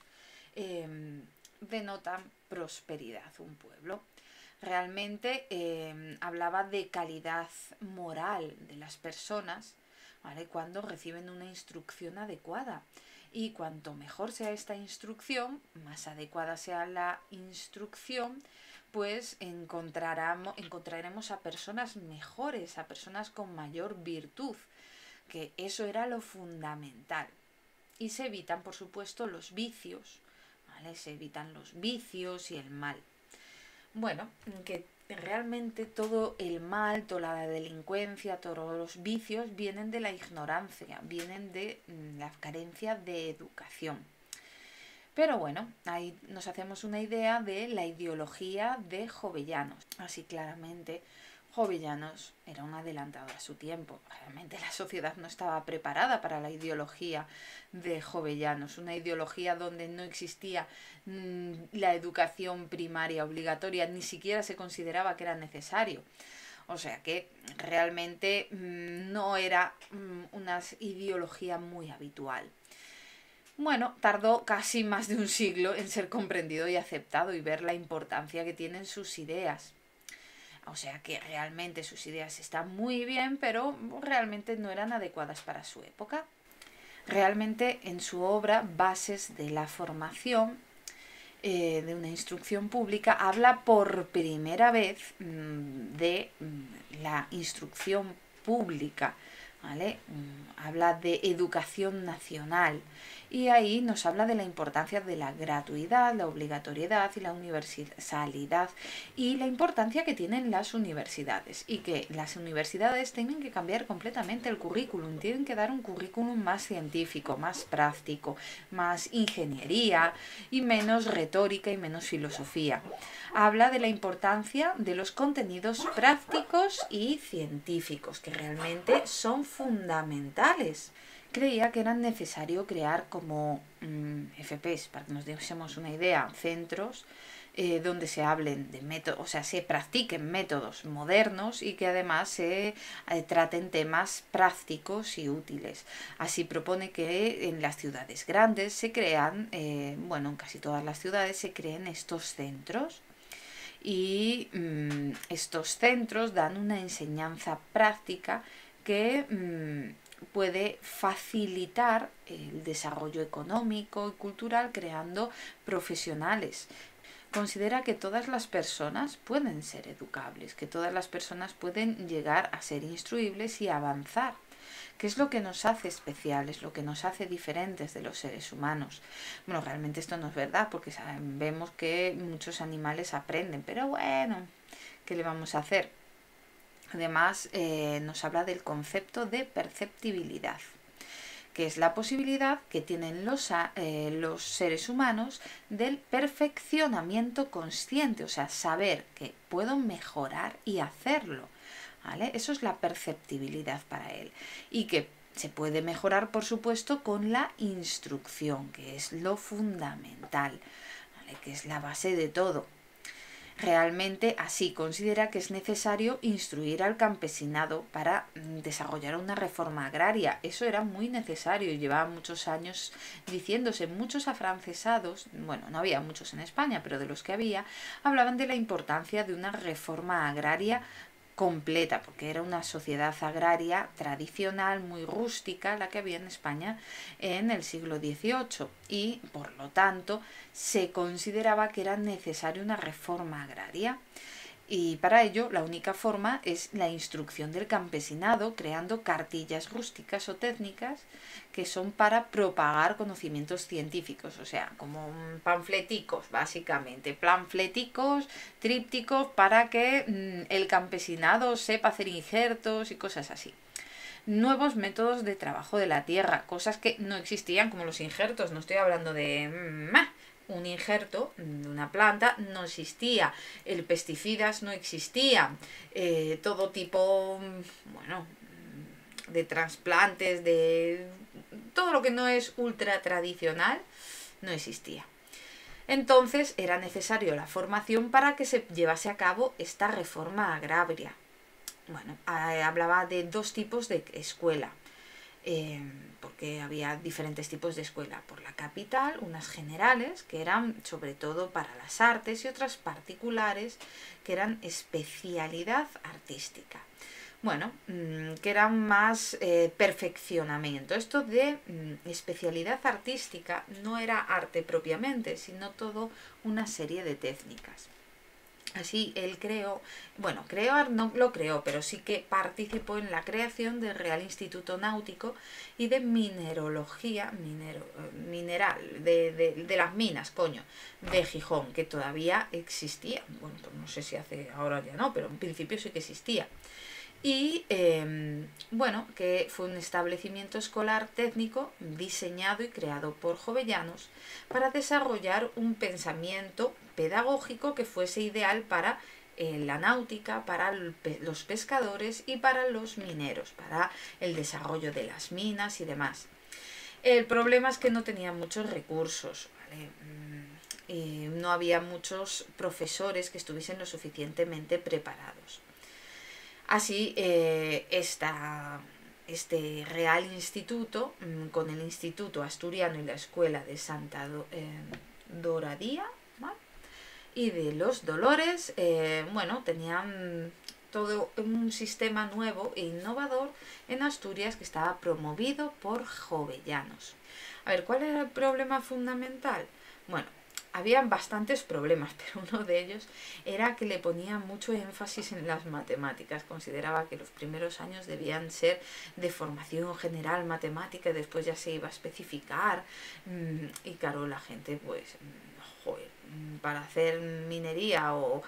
Speaker 1: denotan prosperidad un pueblo. Realmente hablaba de calidad moral de las personas, ¿vale? Cuando reciben una instrucción adecuada. Y cuanto mejor sea esta instrucción, más adecuada sea la instrucción, pues encontraremos a personas mejores, a personas con mayor virtud, que eso era lo fundamental. Y se evitan, por supuesto, los vicios, ¿vale? Se evitan los vicios y el mal. Bueno, que realmente todo el mal, toda la delincuencia, todos los vicios vienen de la ignorancia, vienen de la carencia de educación. Pero bueno, ahí nos hacemos una idea de la ideología de Jovellanos. Así claramente Jovellanos era un adelantado a su tiempo. Realmente la sociedad no estaba preparada para la ideología de Jovellanos, una ideología donde no existía la educación primaria obligatoria, ni siquiera se consideraba que era necesario. O sea que realmente no era una ideología muy habitual. Bueno, tardó casi más de un siglo en ser comprendido y aceptado y ver la importancia que tienen sus ideas. O sea que realmente sus ideas están muy bien, pero realmente no eran adecuadas para su época. Realmente en su obra Bases de la Formación de una instrucción pública habla por primera vez de la instrucción pública, ¿vale? Habla de educación nacional y ahí nos habla de la importancia de la gratuidad, la obligatoriedad y la universalidad y la importancia que tienen las universidades y que las universidades tienen que cambiar completamente el currículum, tienen que dar un currículum más científico, más práctico, más ingeniería y menos retórica y menos filosofía. Habla de la importancia de los contenidos prácticos y científicos, que realmente son fundamentales. Creía que era necesario crear como FPs, para que nos diésemos una idea, centros donde se hablen de métodos, o sea, se practiquen métodos modernos y que además se traten temas prácticos y útiles. Así propone que en las ciudades grandes se crean, bueno, en casi todas las ciudades se creen estos centros. Y estos centros dan una enseñanza práctica que puede facilitar el desarrollo económico y cultural creando profesionales. Considera que todas las personas pueden ser educables, que todas las personas pueden llegar a ser instruibles y avanzar. ¿Qué es lo que nos hace especiales, lo que nos hace diferentes de los seres humanos? Bueno, realmente esto no es verdad, porque vemos que muchos animales aprenden, pero bueno, ¿qué le vamos a hacer? Además, nos habla del concepto de perceptibilidad, que es la posibilidad que tienen los seres humanos del perfeccionamiento consciente, o sea, saber que puedo mejorar y hacerlo, ¿vale? Eso es la perceptibilidad para él, y que se puede mejorar, por supuesto, con la instrucción, que es lo fundamental, ¿vale? Que es la base de todo. Realmente así considera que es necesario instruir al campesinado para desarrollar una reforma agraria. Eso era muy necesario y llevaba muchos años diciéndose. Muchos afrancesados, bueno, no había muchos en España, pero de los que había, hablaban de la importancia de una reforma agraria completa, porque era una sociedad agraria tradicional, muy rústica, la que había en España en el siglo XVIII, y por lo tanto se consideraba que era necesaria una reforma agraria. Y para ello la única forma es la instrucción del campesinado, creando cartillas rústicas o técnicas que son para propagar conocimientos científicos, o sea, como panfleticos, básicamente, panfleticos, trípticos, para que el campesinado sepa hacer injertos y cosas así. Nuevos métodos de trabajo de la tierra, cosas que no existían, como los injertos. No estoy hablando de un injerto de una planta, no existía, el pesticidas no existía, todo tipo, bueno, de trasplantes, de todo lo que no es ultra tradicional, no existía. Entonces era necesario la formación para que se llevase a cabo esta reforma agraria. Bueno, hablaba de dos tipos de escuela, porque había diferentes tipos de escuela. Por la capital, unas generales, que eran sobre todo para las artes, y otras particulares, que eran especialidad artística. Bueno, que eran más perfeccionamiento. Esto de especialidad artística no era arte propiamente, sino todo una serie de técnicas. Así él creó, bueno, crear no lo creó, pero sí que participó en la creación del Real Instituto Náutico y de mineralogía, mineral, de las minas, coño, de Gijón, que todavía existía. Bueno, pues no sé si hace ahora ya no, pero en principio sí que existía. Y bueno, que fue un establecimiento escolar técnico diseñado y creado por jovellanos para desarrollar un pensamiento pedagógico que fuese ideal para la náutica, para los pescadores y para los mineros, para el desarrollo de las minas y demás. El problema es que no tenía muchos recursos, ¿vale? No había muchos profesores que estuviesen lo suficientemente preparados. Así, este Real Instituto, con el Instituto Asturiano y la Escuela de Santa Doradía, ¿vale? Y de los Dolores, bueno, tenían todo un sistema nuevo e innovador en Asturias que estaba promovido por jovellanos. A ver, ¿cuál era el problema fundamental? Bueno, habían bastantes problemas, pero uno de ellos era que le ponía mucho énfasis en las matemáticas. Consideraba que los primeros años debían ser de formación general matemática y después ya se iba a especificar. Y claro, la gente, pues, joder, para hacer minería o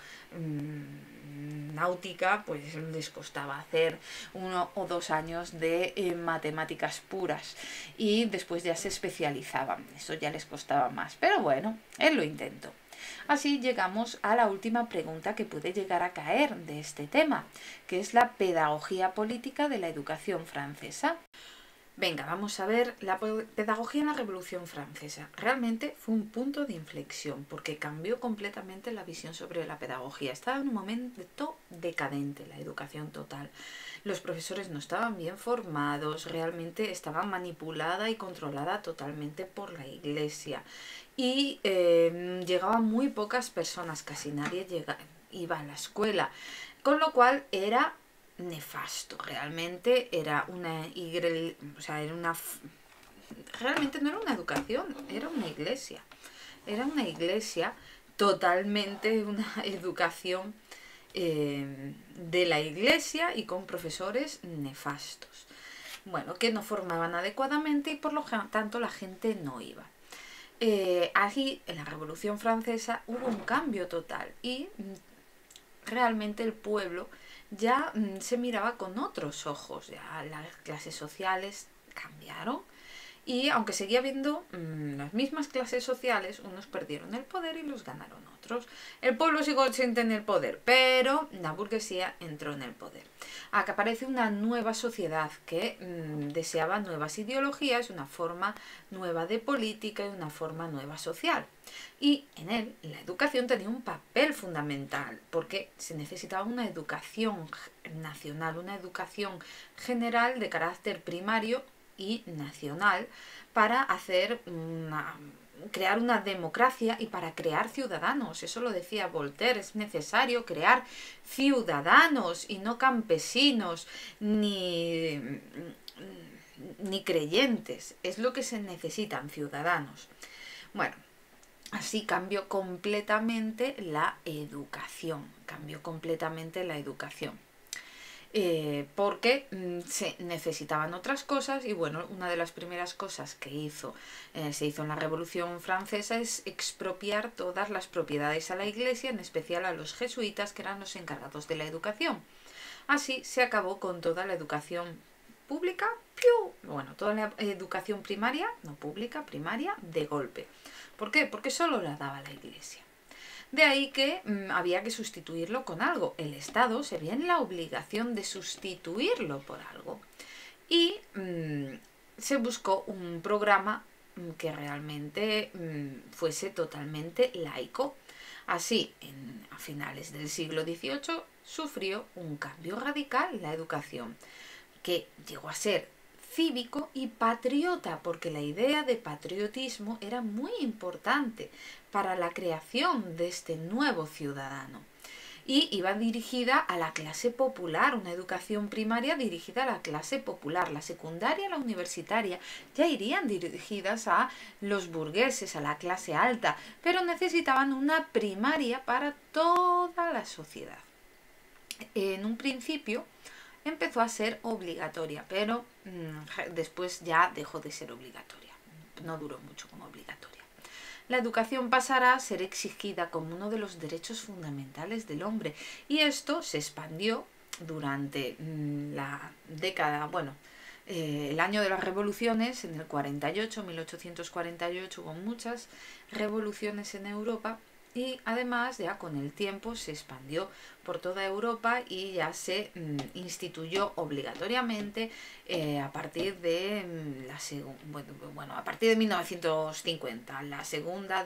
Speaker 1: náutica, pues les costaba hacer 1 o 2 años de matemáticas puras, y después ya se especializaban. Eso ya les costaba más, pero bueno, él lo intentó. Así llegamos a la última pregunta que puede llegar a caer de este tema, que es la pedagogía política de la educación francesa. Venga, vamos a ver la pedagogía en la Revolución Francesa. Realmente fue un punto de inflexión porque cambió completamente la visión sobre la pedagogía. Estaba en un momento decadente la educación total. Los profesores no estaban bien formados, realmente estaba manipulada y controlada totalmente por la Iglesia. Y llegaban muy pocas personas, casi nadie iba a la escuela, con lo cual era nefasto. Realmente era realmente no era una educación, era una iglesia. Era una iglesia, totalmente una educación de la iglesia y con profesores nefastos. bueno, que no formaban adecuadamente y por lo tanto la gente no iba. Aquí, en la Revolución Francesa, hubo un cambio total y realmente el pueblo ya se miraba con otros ojos, ya las clases sociales cambiaron y aunque seguía habiendo las mismas clases sociales, unos perdieron el poder y los ganaron otros. El pueblo siguió sin tener poder, pero la burguesía entró en el poder. Acá aparece una nueva sociedad que deseaba nuevas ideologías, una forma nueva de política y una forma nueva social. Y en él la educación tenía un papel fundamental porque se necesitaba una educación nacional, una educación general de carácter primario y nacional para crear una democracia y para crear ciudadanos. Eso lo decía Voltaire, es necesario crear ciudadanos y no campesinos ni creyentes. Es lo que se necesitan, ciudadanos. Bueno, así cambió completamente la educación. Porque se necesitaban otras cosas y bueno, una de las primeras cosas que se hizo en la Revolución Francesa es expropiar todas las propiedades a la Iglesia, en especial a los jesuitas, que eran los encargados de la educación. Así se acabó con toda la educación pública, bueno, toda la educación primaria, no pública, primaria, de golpe. ¿Por qué? Porque solo la daba la Iglesia. De ahí que había que sustituirlo con algo. El Estado se veía en la obligación de sustituirlo por algo. Y se buscó un programa que realmente fuese totalmente laico. Así, a finales del siglo XVIII, sufrió un cambio radical la educación, que llegó a ser cívico y patriota, porque la idea de patriotismo era muy importante para la creación de este nuevo ciudadano. Y iba dirigida a la clase popular, una educación primaria dirigida a la clase popular. La secundaria, la universitaria, ya irían dirigidas a los burgueses, a la clase alta, pero necesitaban una primaria para toda la sociedad. En un principio empezó a ser obligatoria, pero después ya dejó de ser obligatoria. No duró mucho como obligatoria. La educación pasará a ser exigida como uno de los derechos fundamentales del hombre y esto se expandió durante la década, el año de las revoluciones, en el 48, 1848, hubo muchas revoluciones en Europa. Y además ya con el tiempo se expandió por toda Europa y ya se instituyó obligatoriamente a partir de a partir de 1950, la segunda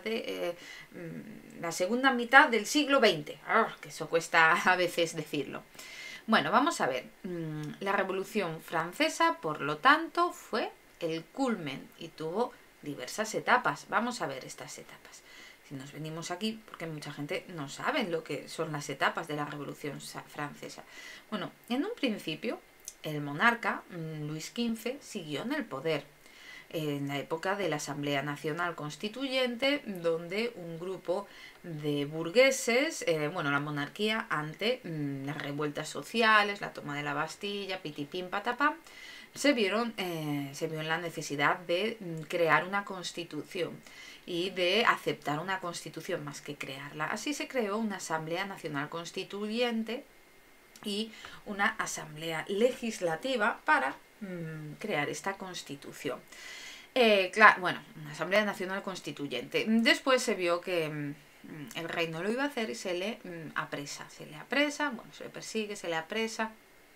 Speaker 1: mitad del siglo XX, que eso cuesta a veces decirlo. Bueno, vamos a ver, la Revolución Francesa, por lo tanto, fue el culmen y tuvo diversas etapas. Vamos a ver estas etapas. Si nos venimos aquí, porque mucha gente no sabe lo que son las etapas de la Revolución Francesa. Bueno, en un principio, el monarca, Luis XV, siguió en el poder. En la época de la Asamblea Nacional Constituyente, donde un grupo de burgueses, la monarquía ante las revueltas sociales, la toma de la Bastilla, pitipín, patapam, se vio en la necesidad de crear una constitución y de aceptar una constitución más que crearla. Así se creó una Asamblea Nacional Constituyente y una Asamblea Legislativa para crear esta constitución. Una Asamblea Nacional Constituyente. Después se vio que el rey no lo iba a hacer y se le apresa, se le persigue, se le apresa.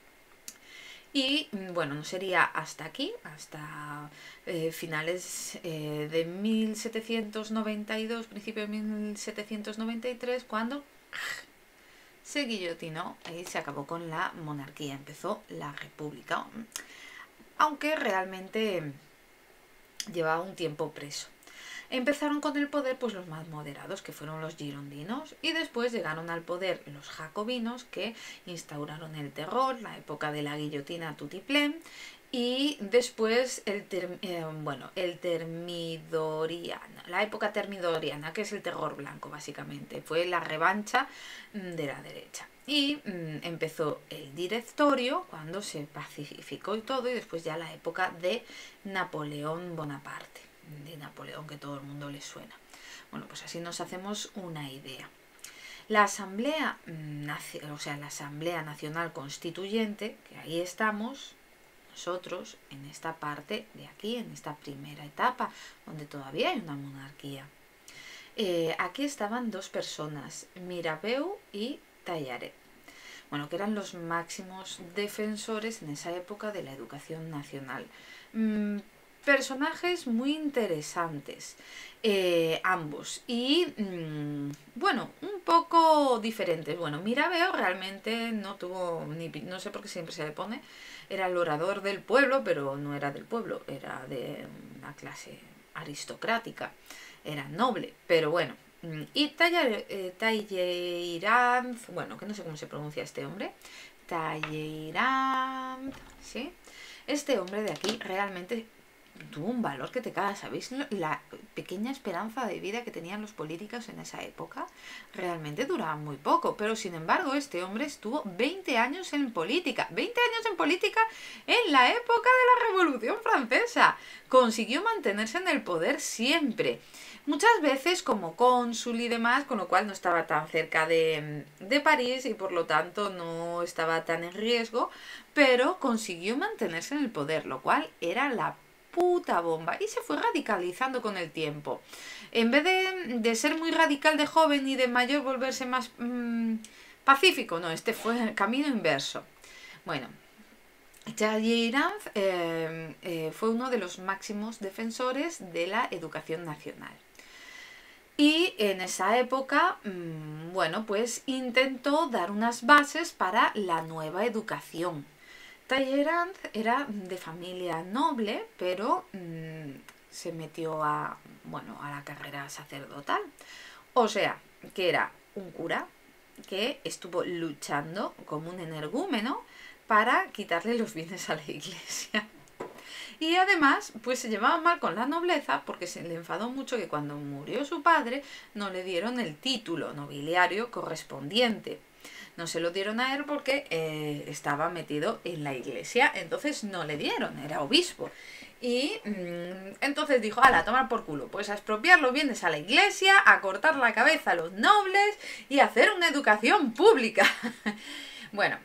Speaker 1: Y no sería hasta aquí, hasta finales de 1792, principio de 1793, cuando se guillotinó y se acabó con la monarquía, empezó la república, aunque realmente llevaba un tiempo preso. Empezaron con el poder los más moderados, que fueron los girondinos, y después llegaron al poder los jacobinos, que instauraron el terror, la época de la guillotina tutiplén, Y después el termidoriano, la época termidoriana, que es el terror blanco básicamente, fue la revancha de la derecha. Y empezó el directorio cuando se pacificó y todo, y después ya la época de Napoleón Bonaparte, de Napoleón, que todo el mundo le suena. Bueno, pues así nos hacemos una idea. La Asamblea, la Asamblea Nacional Constituyente, que ahí estamos nosotros en esta parte de aquí, en esta primera etapa, donde todavía hay una monarquía. Aquí estaban dos personas, Mirabeau y Tallaret, bueno, que eran los máximos defensores en esa época de la educación nacional. Personajes muy interesantes, ambos, y bueno, un poco diferentes. Bueno, Mirabeau realmente no tuvo, no sé por qué siempre se le pone, era el orador del pueblo, pero no era del pueblo, era de una clase aristocrática, era noble, pero bueno. Y Talleyrand, bueno, que no sé cómo se pronuncia este hombre, Talleyrand, ¿sí? Este hombre de aquí realmente tuvo un valor que te cagas. ¿Sabéis la pequeña esperanza de vida que tenían los políticos en esa época? Realmente duraban muy poco, pero sin embargo este hombre estuvo 20 años en política. 20 años en política en la época de la Revolución Francesa. Consiguió mantenerse en el poder siempre. Muchas veces como cónsul y demás, con lo cual no estaba tan cerca de París y por lo tanto no estaba tan en riesgo, pero consiguió mantenerse en el poder, lo cual era la puta bomba, y se fue radicalizando con el tiempo. En vez de ser muy radical de joven y de mayor volverse más pacífico, no, este fue el camino inverso. Bueno, Talleyrand fue uno de los máximos defensores de la educación nacional. Y en esa época, bueno, pues intentó dar unas bases para la nueva educación. Talleyrand era de familia noble, pero se metió a la carrera sacerdotal. O sea, que era un cura que estuvo luchando como un energúmeno para quitarle los bienes a la iglesia. Y además, pues se llevaba mal con la nobleza porque se le enfadó mucho que cuando murió su padre no le dieron el título nobiliario correspondiente. No se lo dieron a él porque estaba metido en la iglesia, entonces no le dieron, era obispo. Y entonces dijo, ala, tomar por culo, pues a expropiar los bienes a la iglesia, a cortar la cabeza a los nobles y a hacer una educación pública. Bueno,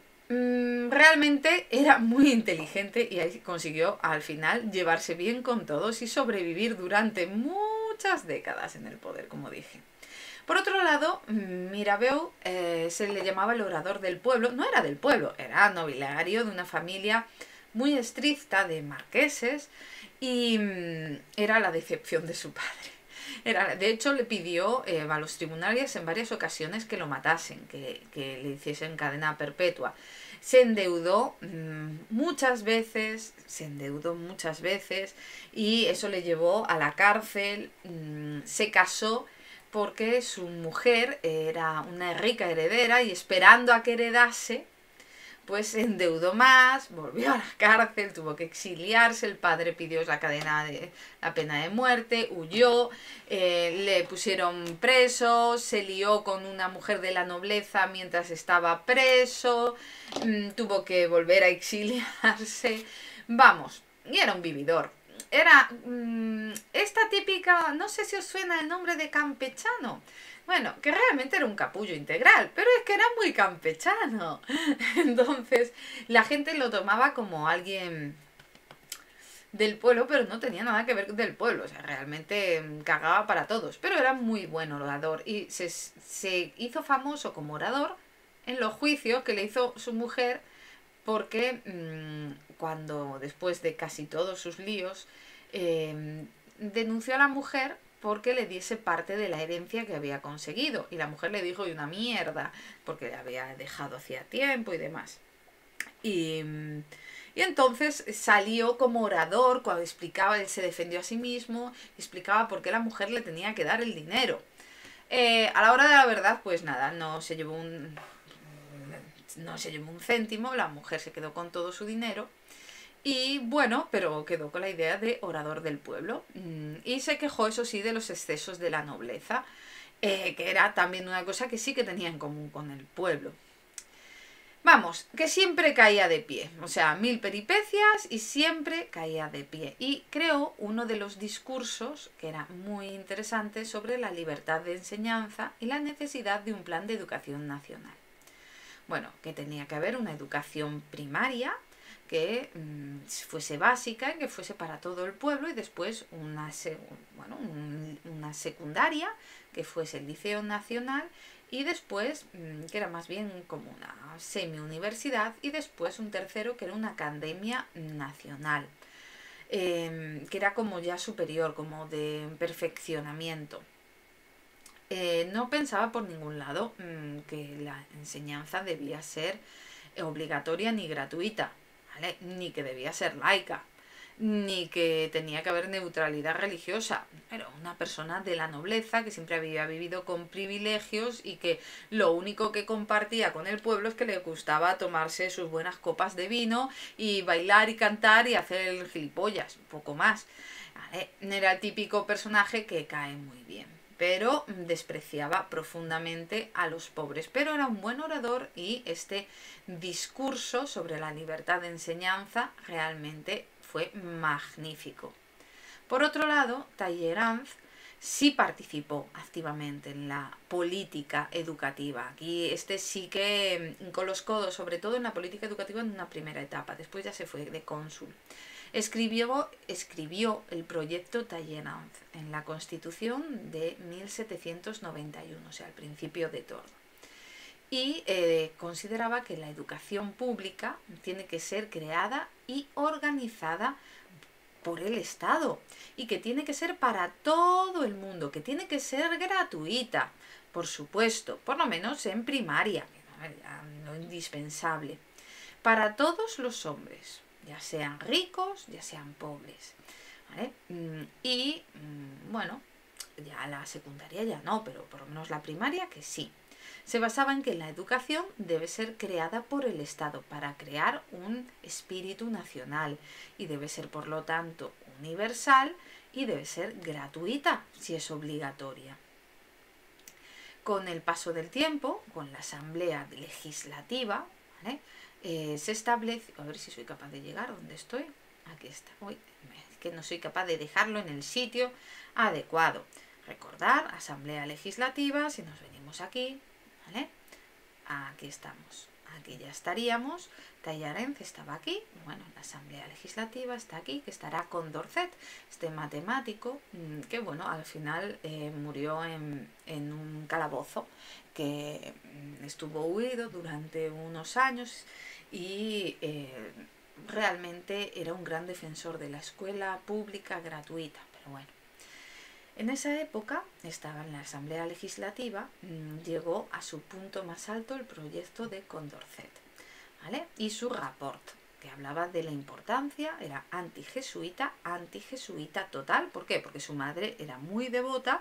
Speaker 1: realmente era muy inteligente y ahí consiguió al final llevarse bien con todos y sobrevivir durante muchas décadas en el poder, como dije. Por otro lado, Mirabeau se le llamaba el orador del pueblo. No era del pueblo, era nobiliario de una familia muy estricta de marqueses y era la decepción de su padre. De hecho, le pidió a los tribunales en varias ocasiones que lo matasen, que le hiciesen cadena perpetua. Se endeudó muchas veces y eso le llevó a la cárcel. Se casó porque su mujer era una rica heredera y esperando a que heredase, pues se endeudó más, volvió a la cárcel, tuvo que exiliarse, el padre pidió la pena de muerte, huyó, le pusieron preso, se lió con una mujer de la nobleza mientras estaba preso, tuvo que volver a exiliarse, vamos, y era un vividor. Era esta típica, no sé si os suena el nombre de campechano. Bueno, que realmente era un capullo integral, pero es que era muy campechano. Entonces, la gente lo tomaba como alguien del pueblo, pero no tenía nada que ver del pueblo. O sea, realmente cagaba para todos. Pero era muy buen orador y se hizo famoso como orador en los juicios que le hizo su mujer porque cuando después de casi todos sus líos denunció a la mujer porque le diese parte de la herencia que había conseguido. Y la mujer le dijo, y una mierda, porque le había dejado hacía tiempo y demás. Y entonces salió como orador cuando explicaba, él se defendió a sí mismo, explicaba por qué la mujer le tenía que dar el dinero. A la hora de la verdad, pues nada, no se llevó un céntimo, la mujer se quedó con todo su dinero. Y bueno, pero quedó con la idea de orador del pueblo. Y se quejó, eso sí, de los excesos de la nobleza, que era también una cosa que sí que tenía en común con el pueblo. Vamos, que siempre caía de pie, o sea, mil peripecias y siempre caía de pie. Y creó uno de los discursos que era muy interesante sobre la libertad de enseñanza y la necesidad de un plan de educación nacional. Bueno, que tenía que haber una educación primaria que fuese básica, que fuese para todo el pueblo, y después una secundaria, que fuese el Liceo Nacional, y después, que era más bien como una semi-universidad, y después un tercero, que era una academia nacional, que era como ya superior, como de perfeccionamiento. No pensaba por ningún lado que la enseñanza debía ser obligatoria ni gratuita, ¿vale? Ni que debía ser laica, ni que tenía que haber neutralidad religiosa. Era una persona de la nobleza que siempre había vivido con privilegios y que lo único que compartía con el pueblo es que le gustaba tomarse sus buenas copas de vino y bailar y cantar y hacer el gilipollas, un poco más. ¿Vale? Era el típico personaje que cae muy bien, pero despreciaba profundamente a los pobres. Pero era un buen orador y este discurso sobre la libertad de enseñanza realmente fue magnífico. Por otro lado, Talleyrand sí participó activamente en la política educativa. Aquí sí que con los codos, sobre todo en la política educativa en una primera etapa. Después ya se fue de cónsul. Escribió el proyecto Talleyrand en la Constitución de 1791, o sea, al principio de todo. Y consideraba que la educación pública tiene que ser creada y organizada por el Estado y que tiene que ser para todo el mundo, que tiene que ser gratuita, por supuesto, por lo menos en primaria, lo indispensable, para todos los hombres, ya sean ricos, ya sean pobres, ¿vale? Y bueno, ya la secundaria ya no, pero por lo menos la primaria que sí. Se basaba en que la educación debe ser creada por el Estado para crear un espíritu nacional y debe ser, por lo tanto, universal y debe ser gratuita si es obligatoria. Con el paso del tiempo, con la Asamblea Legislativa, ¿vale? Se establece, a ver si soy capaz de llegar donde estoy, aquí está, uy, es que no soy capaz de dejarlo en el sitio adecuado. Recordar, Asamblea Legislativa, si nos venimos aquí, ¿vale? Aquí estamos, aquí ya estaríamos. Talleyrand estaba aquí, bueno, la Asamblea Legislativa está aquí, que estará Condorcet, este matemático, que bueno, al final murió en un calabozo, que estuvo huido durante unos años y realmente era un gran defensor de la escuela pública gratuita, pero bueno. En esa época, estaba en la Asamblea Legislativa, llegó a su punto más alto el proyecto de Condorcet, ¿vale? Y su rapport, que hablaba de la importancia, era antijesuita total. ¿Por qué? Porque su madre era muy devota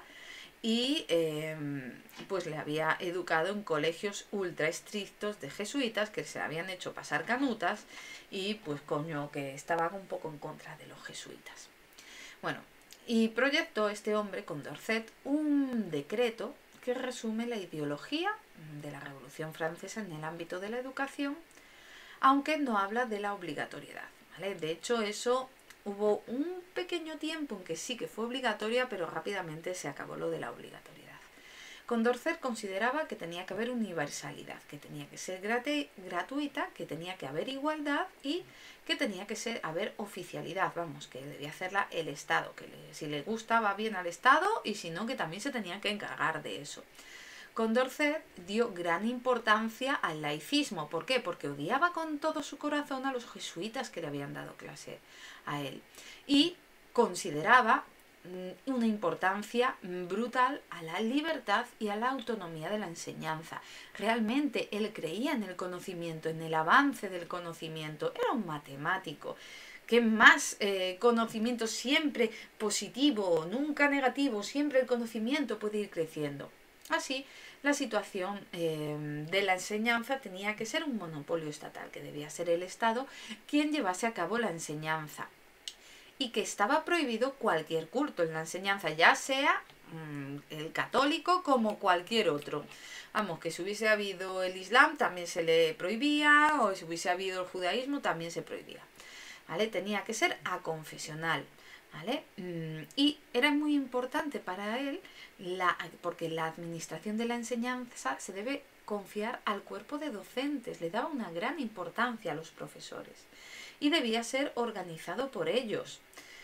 Speaker 1: y pues le había educado en colegios ultra estrictos de jesuitas que se habían hecho pasar canutas y pues coño que estaban un poco en contra de los jesuitas. Bueno, y proyectó este hombre, Condorcet, un decreto que resume la ideología de la Revolución Francesa en el ámbito de la educación, aunque no habla de la obligatoriedad, ¿vale? De hecho, eso hubo un pequeño tiempo en que sí que fue obligatoria, pero rápidamente se acabó lo de la obligatoriedad. Condorcet consideraba que tenía que haber universalidad, que tenía que ser gratuita, que tenía que haber igualdad y que tenía que haber oficialidad, vamos, que debía hacerla el Estado, que si le gustaba bien al Estado y si no, que también se tenía que encargar de eso. Condorcet dio gran importancia al laicismo. ¿Por qué? Porque odiaba con todo su corazón a los jesuitas que le habían dado clase a él. Y consideraba una importancia brutal a la libertad y a la autonomía de la enseñanza. Realmente él creía en el conocimiento, en el avance del conocimiento. Era un matemático. Que más conocimiento, siempre positivo, nunca negativo, siempre el conocimiento puede ir creciendo. Así, la situación de la enseñanza tenía que ser un monopolio estatal, que debía ser el Estado quien llevase a cabo la enseñanza, y que estaba prohibido cualquier culto en la enseñanza, ya sea el católico como cualquier otro. Vamos, que si hubiese habido el Islam también se le prohibía, o si hubiese habido el judaísmo también se prohibía. ¿Vale? Tenía que ser aconfesional. ¿Vale? Y era muy importante para él porque la administración de la enseñanza se debe confiar al cuerpo de docentes, le daba una gran importancia a los profesores y debía ser organizado por ellos.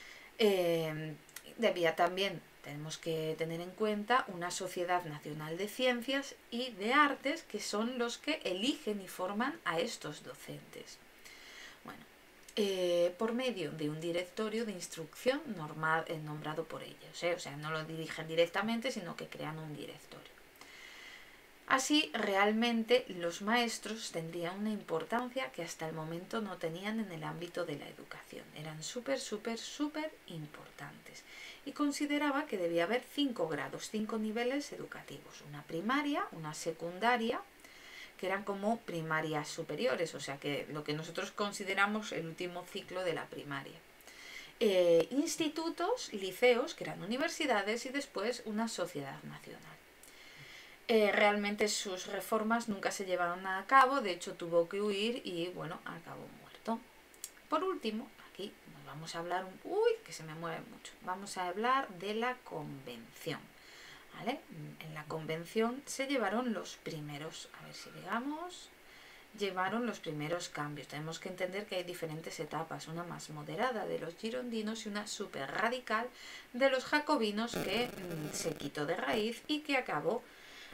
Speaker 1: Debía también, tenemos que tener en cuenta, una sociedad nacional de ciencias y de artes que son los que eligen y forman a estos docentes. Bueno, por medio de un directorio de instrucción nombrado por ellos. O sea, no lo dirigen directamente, sino que crean un directorio. Así, realmente los maestros tendrían una importancia que hasta el momento no tenían en el ámbito de la educación. Eran súper importantes. Y consideraba que debía haber 5 grados, 5 niveles educativos. Una primaria, una secundaria, que eran como primarias superiores, o sea que lo que nosotros consideramos el último ciclo de la primaria. Institutos, liceos, que eran universidades, y después una sociedad nacional. Realmente sus reformas nunca se llevaron a cabo, de hecho tuvo que huir y bueno, acabó muerto. Por último, aquí nos vamos a hablar, que se me mueve mucho, vamos a hablar de la convención. ¿Vale? En la convención se llevaron los primeros, a ver si digamos, llevaron los primeros cambios. Tenemos que entender que hay diferentes etapas, una más moderada de los girondinos y una súper radical de los jacobinos que se quitó de raíz y que acabó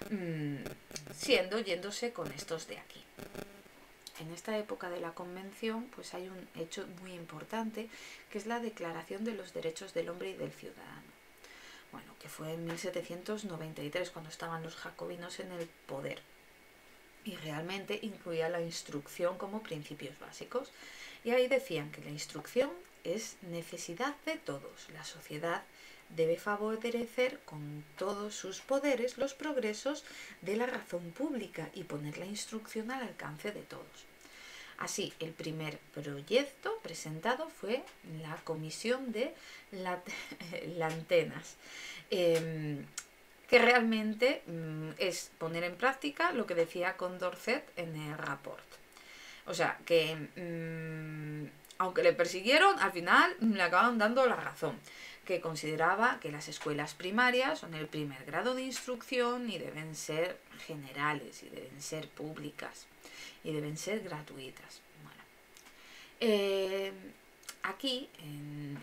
Speaker 1: yéndose con estos de aquí. En esta época de la convención pues hay un hecho muy importante que es la Declaración de los Derechos del Hombre y del Ciudadano. Bueno, que fue en 1793 cuando estaban los jacobinos en el poder y realmente incluía la instrucción como principios básicos y ahí decían que la instrucción es necesidad de todos. La sociedad debe favorecer con todos sus poderes los progresos de la razón pública y poner la instrucción al alcance de todos. Así, el primer proyecto presentado fue la Comisión de Lantenas, que realmente es poner en práctica lo que decía Condorcet en el rapport. O sea, que aunque le persiguieron, al final le acabaron dando la razón, que consideraba que las escuelas primarias son el primer grado de instrucción y deben ser generales y deben ser públicas y deben ser gratuitas. Bueno, aquí en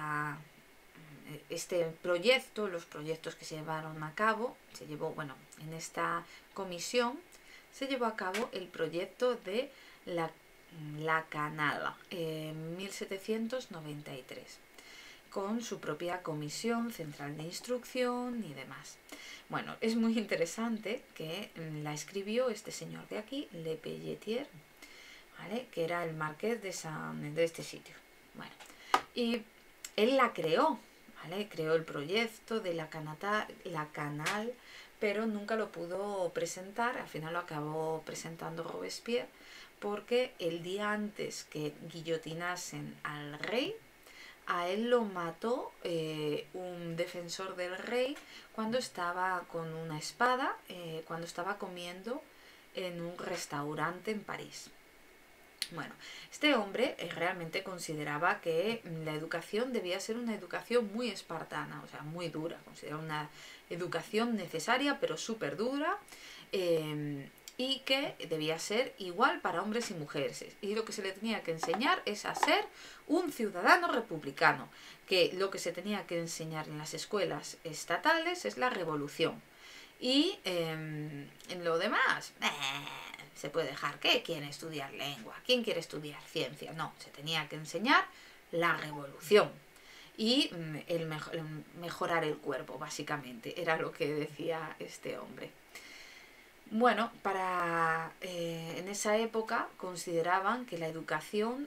Speaker 1: este proyecto, los proyectos que se llevaron a cabo, en esta comisión se llevó a cabo el proyecto de la Canal en 1793 con su propia comisión central de instrucción y demás. Bueno, es muy interesante que la escribió este señor de aquí, Le Pelletier, ¿vale? Que era el marqués de este sitio. Bueno, y él la creó, ¿vale? Creó el proyecto de la Canal, pero nunca lo pudo presentar, al final lo acabó presentando Robespierre, porque el día antes que guillotinasen al rey, a él lo mató un defensor del rey cuando estaba con una espada, cuando estaba comiendo en un restaurante en París. Bueno, este hombre realmente consideraba que la educación debía ser una educación muy espartana, o sea, muy dura. Consideraba una educación necesaria, pero súper dura, y que debía ser igual para hombres y mujeres. Y lo que se le tenía que enseñar es a ser un ciudadano republicano, que lo que se tenía que enseñar en las escuelas estatales es la revolución. Y en lo demás, se puede dejar. ¿Qué quiere estudiar lengua? ¿Quién quiere estudiar ciencia? No, se tenía que enseñar la revolución y mejorar el cuerpo, básicamente. Era lo que decía este hombre. Bueno, en esa época consideraban que la educación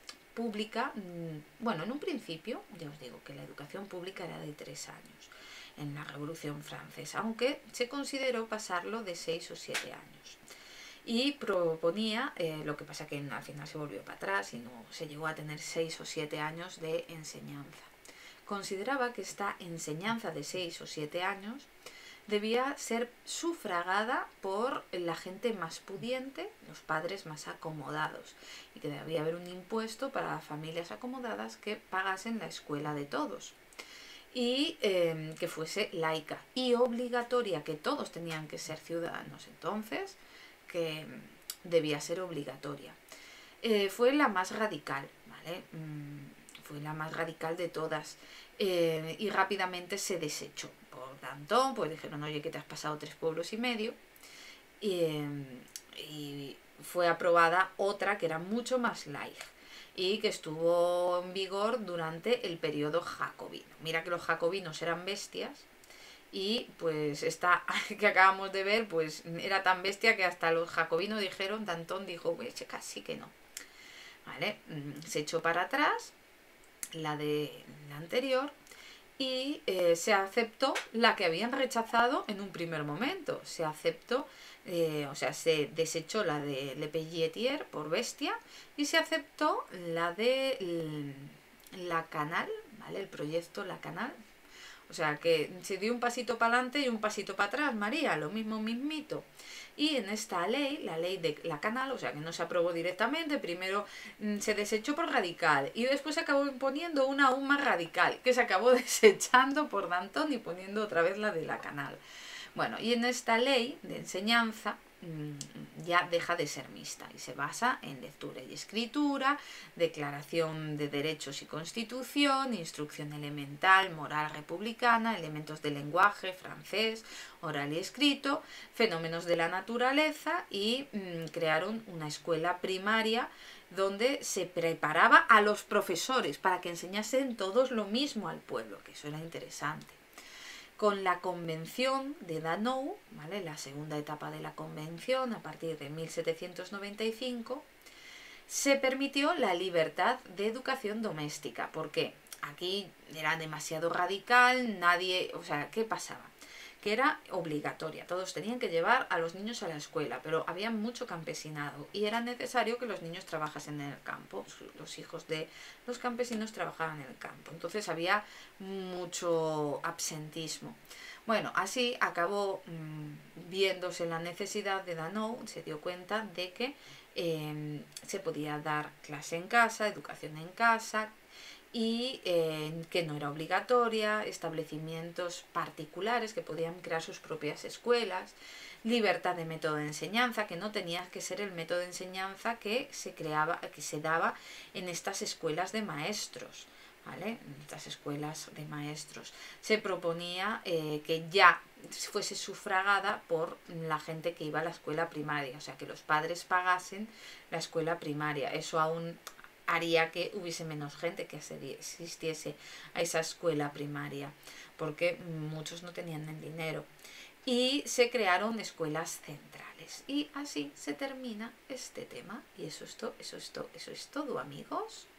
Speaker 1: pública, en un principio, ya os digo que la educación pública era de 3 años. en la Revolución Francesa, aunque se consideró pasarlo de 6 o 7 años. Y proponía, lo que pasa que al final se volvió para atrás y no se llegó a tener 6 o 7 años de enseñanza. Consideraba que esta enseñanza de 6 o 7 años debía ser sufragada por la gente más pudiente, los padres más acomodados, y que debía haber un impuesto para las familias acomodadas que pagasen la escuela de todos, y que fuese laica y obligatoria, que todos tenían que ser ciudadanos entonces, que debía ser obligatoria. Fue la más radical, ¿vale? Fue la más radical de todas, y rápidamente se desechó. Por tanto, pues dijeron, oye, que te has pasado 3 pueblos y medio, y fue aprobada otra que era mucho más light y que estuvo en vigor durante el periodo jacobino. Mira que los jacobinos eran bestias, y pues esta que acabamos de ver pues era tan bestia que hasta los jacobinos dijeron, Danton dijo, pues casi que no, ¿vale? Se echó para atrás la de la anterior y se aceptó la que habían rechazado en un primer momento. Se aceptó, o sea, se desechó la de Le Pelletier por bestia y se aceptó la de la Canal, ¿vale? El proyecto La Canal. O sea, que se dio un pasito para adelante y un pasito para atrás, María, lo mismo mismito. Y en esta ley, la ley de la Canal, o sea, que no se aprobó directamente, primero se desechó por radical y después se acabó imponiendo una aún más radical, que se acabó desechando por Danton y poniendo otra vez la de la Canal. Bueno, y en esta ley de enseñanza ya deja de ser mixta y se basa en lectura y escritura, declaración de derechos y constitución, instrucción elemental, moral republicana, elementos de lenguaje, francés, oral y escrito, fenómenos de la naturaleza, y crearon una escuela primaria donde se preparaba a los profesores para que enseñasen todos lo mismo al pueblo, que eso era interesante. Con la Convención de Danout, ¿vale? La segunda etapa de la Convención, a partir de 1795, se permitió la libertad de educación doméstica, porque aquí era demasiado radical, nadie, o sea, ¿qué pasaba? Que era obligatoria, todos tenían que llevar a los niños a la escuela, pero había mucho campesinado y era necesario que los niños trabajasen en el campo, los hijos de los campesinos trabajaban en el campo, entonces había mucho absentismo. Bueno, así acabó viéndose la necesidad de Danout, se dio cuenta de que se podía dar clase en casa, educación en casa, y que no era obligatoria, establecimientos particulares que podían crear sus propias escuelas, libertad de método de enseñanza, que no tenía que ser el método de enseñanza que se creaba, que se daba en estas escuelas de maestros, ¿vale? En estas escuelas de maestros se proponía que ya fuese sufragada por la gente que iba a la escuela primaria, o sea, que los padres pagasen la escuela primaria. Eso aún haría que hubiese menos gente que asistiese a esa escuela primaria, porque muchos no tenían el dinero. Y se crearon escuelas centrales. Y así se termina este tema. Y eso es todo, amigos.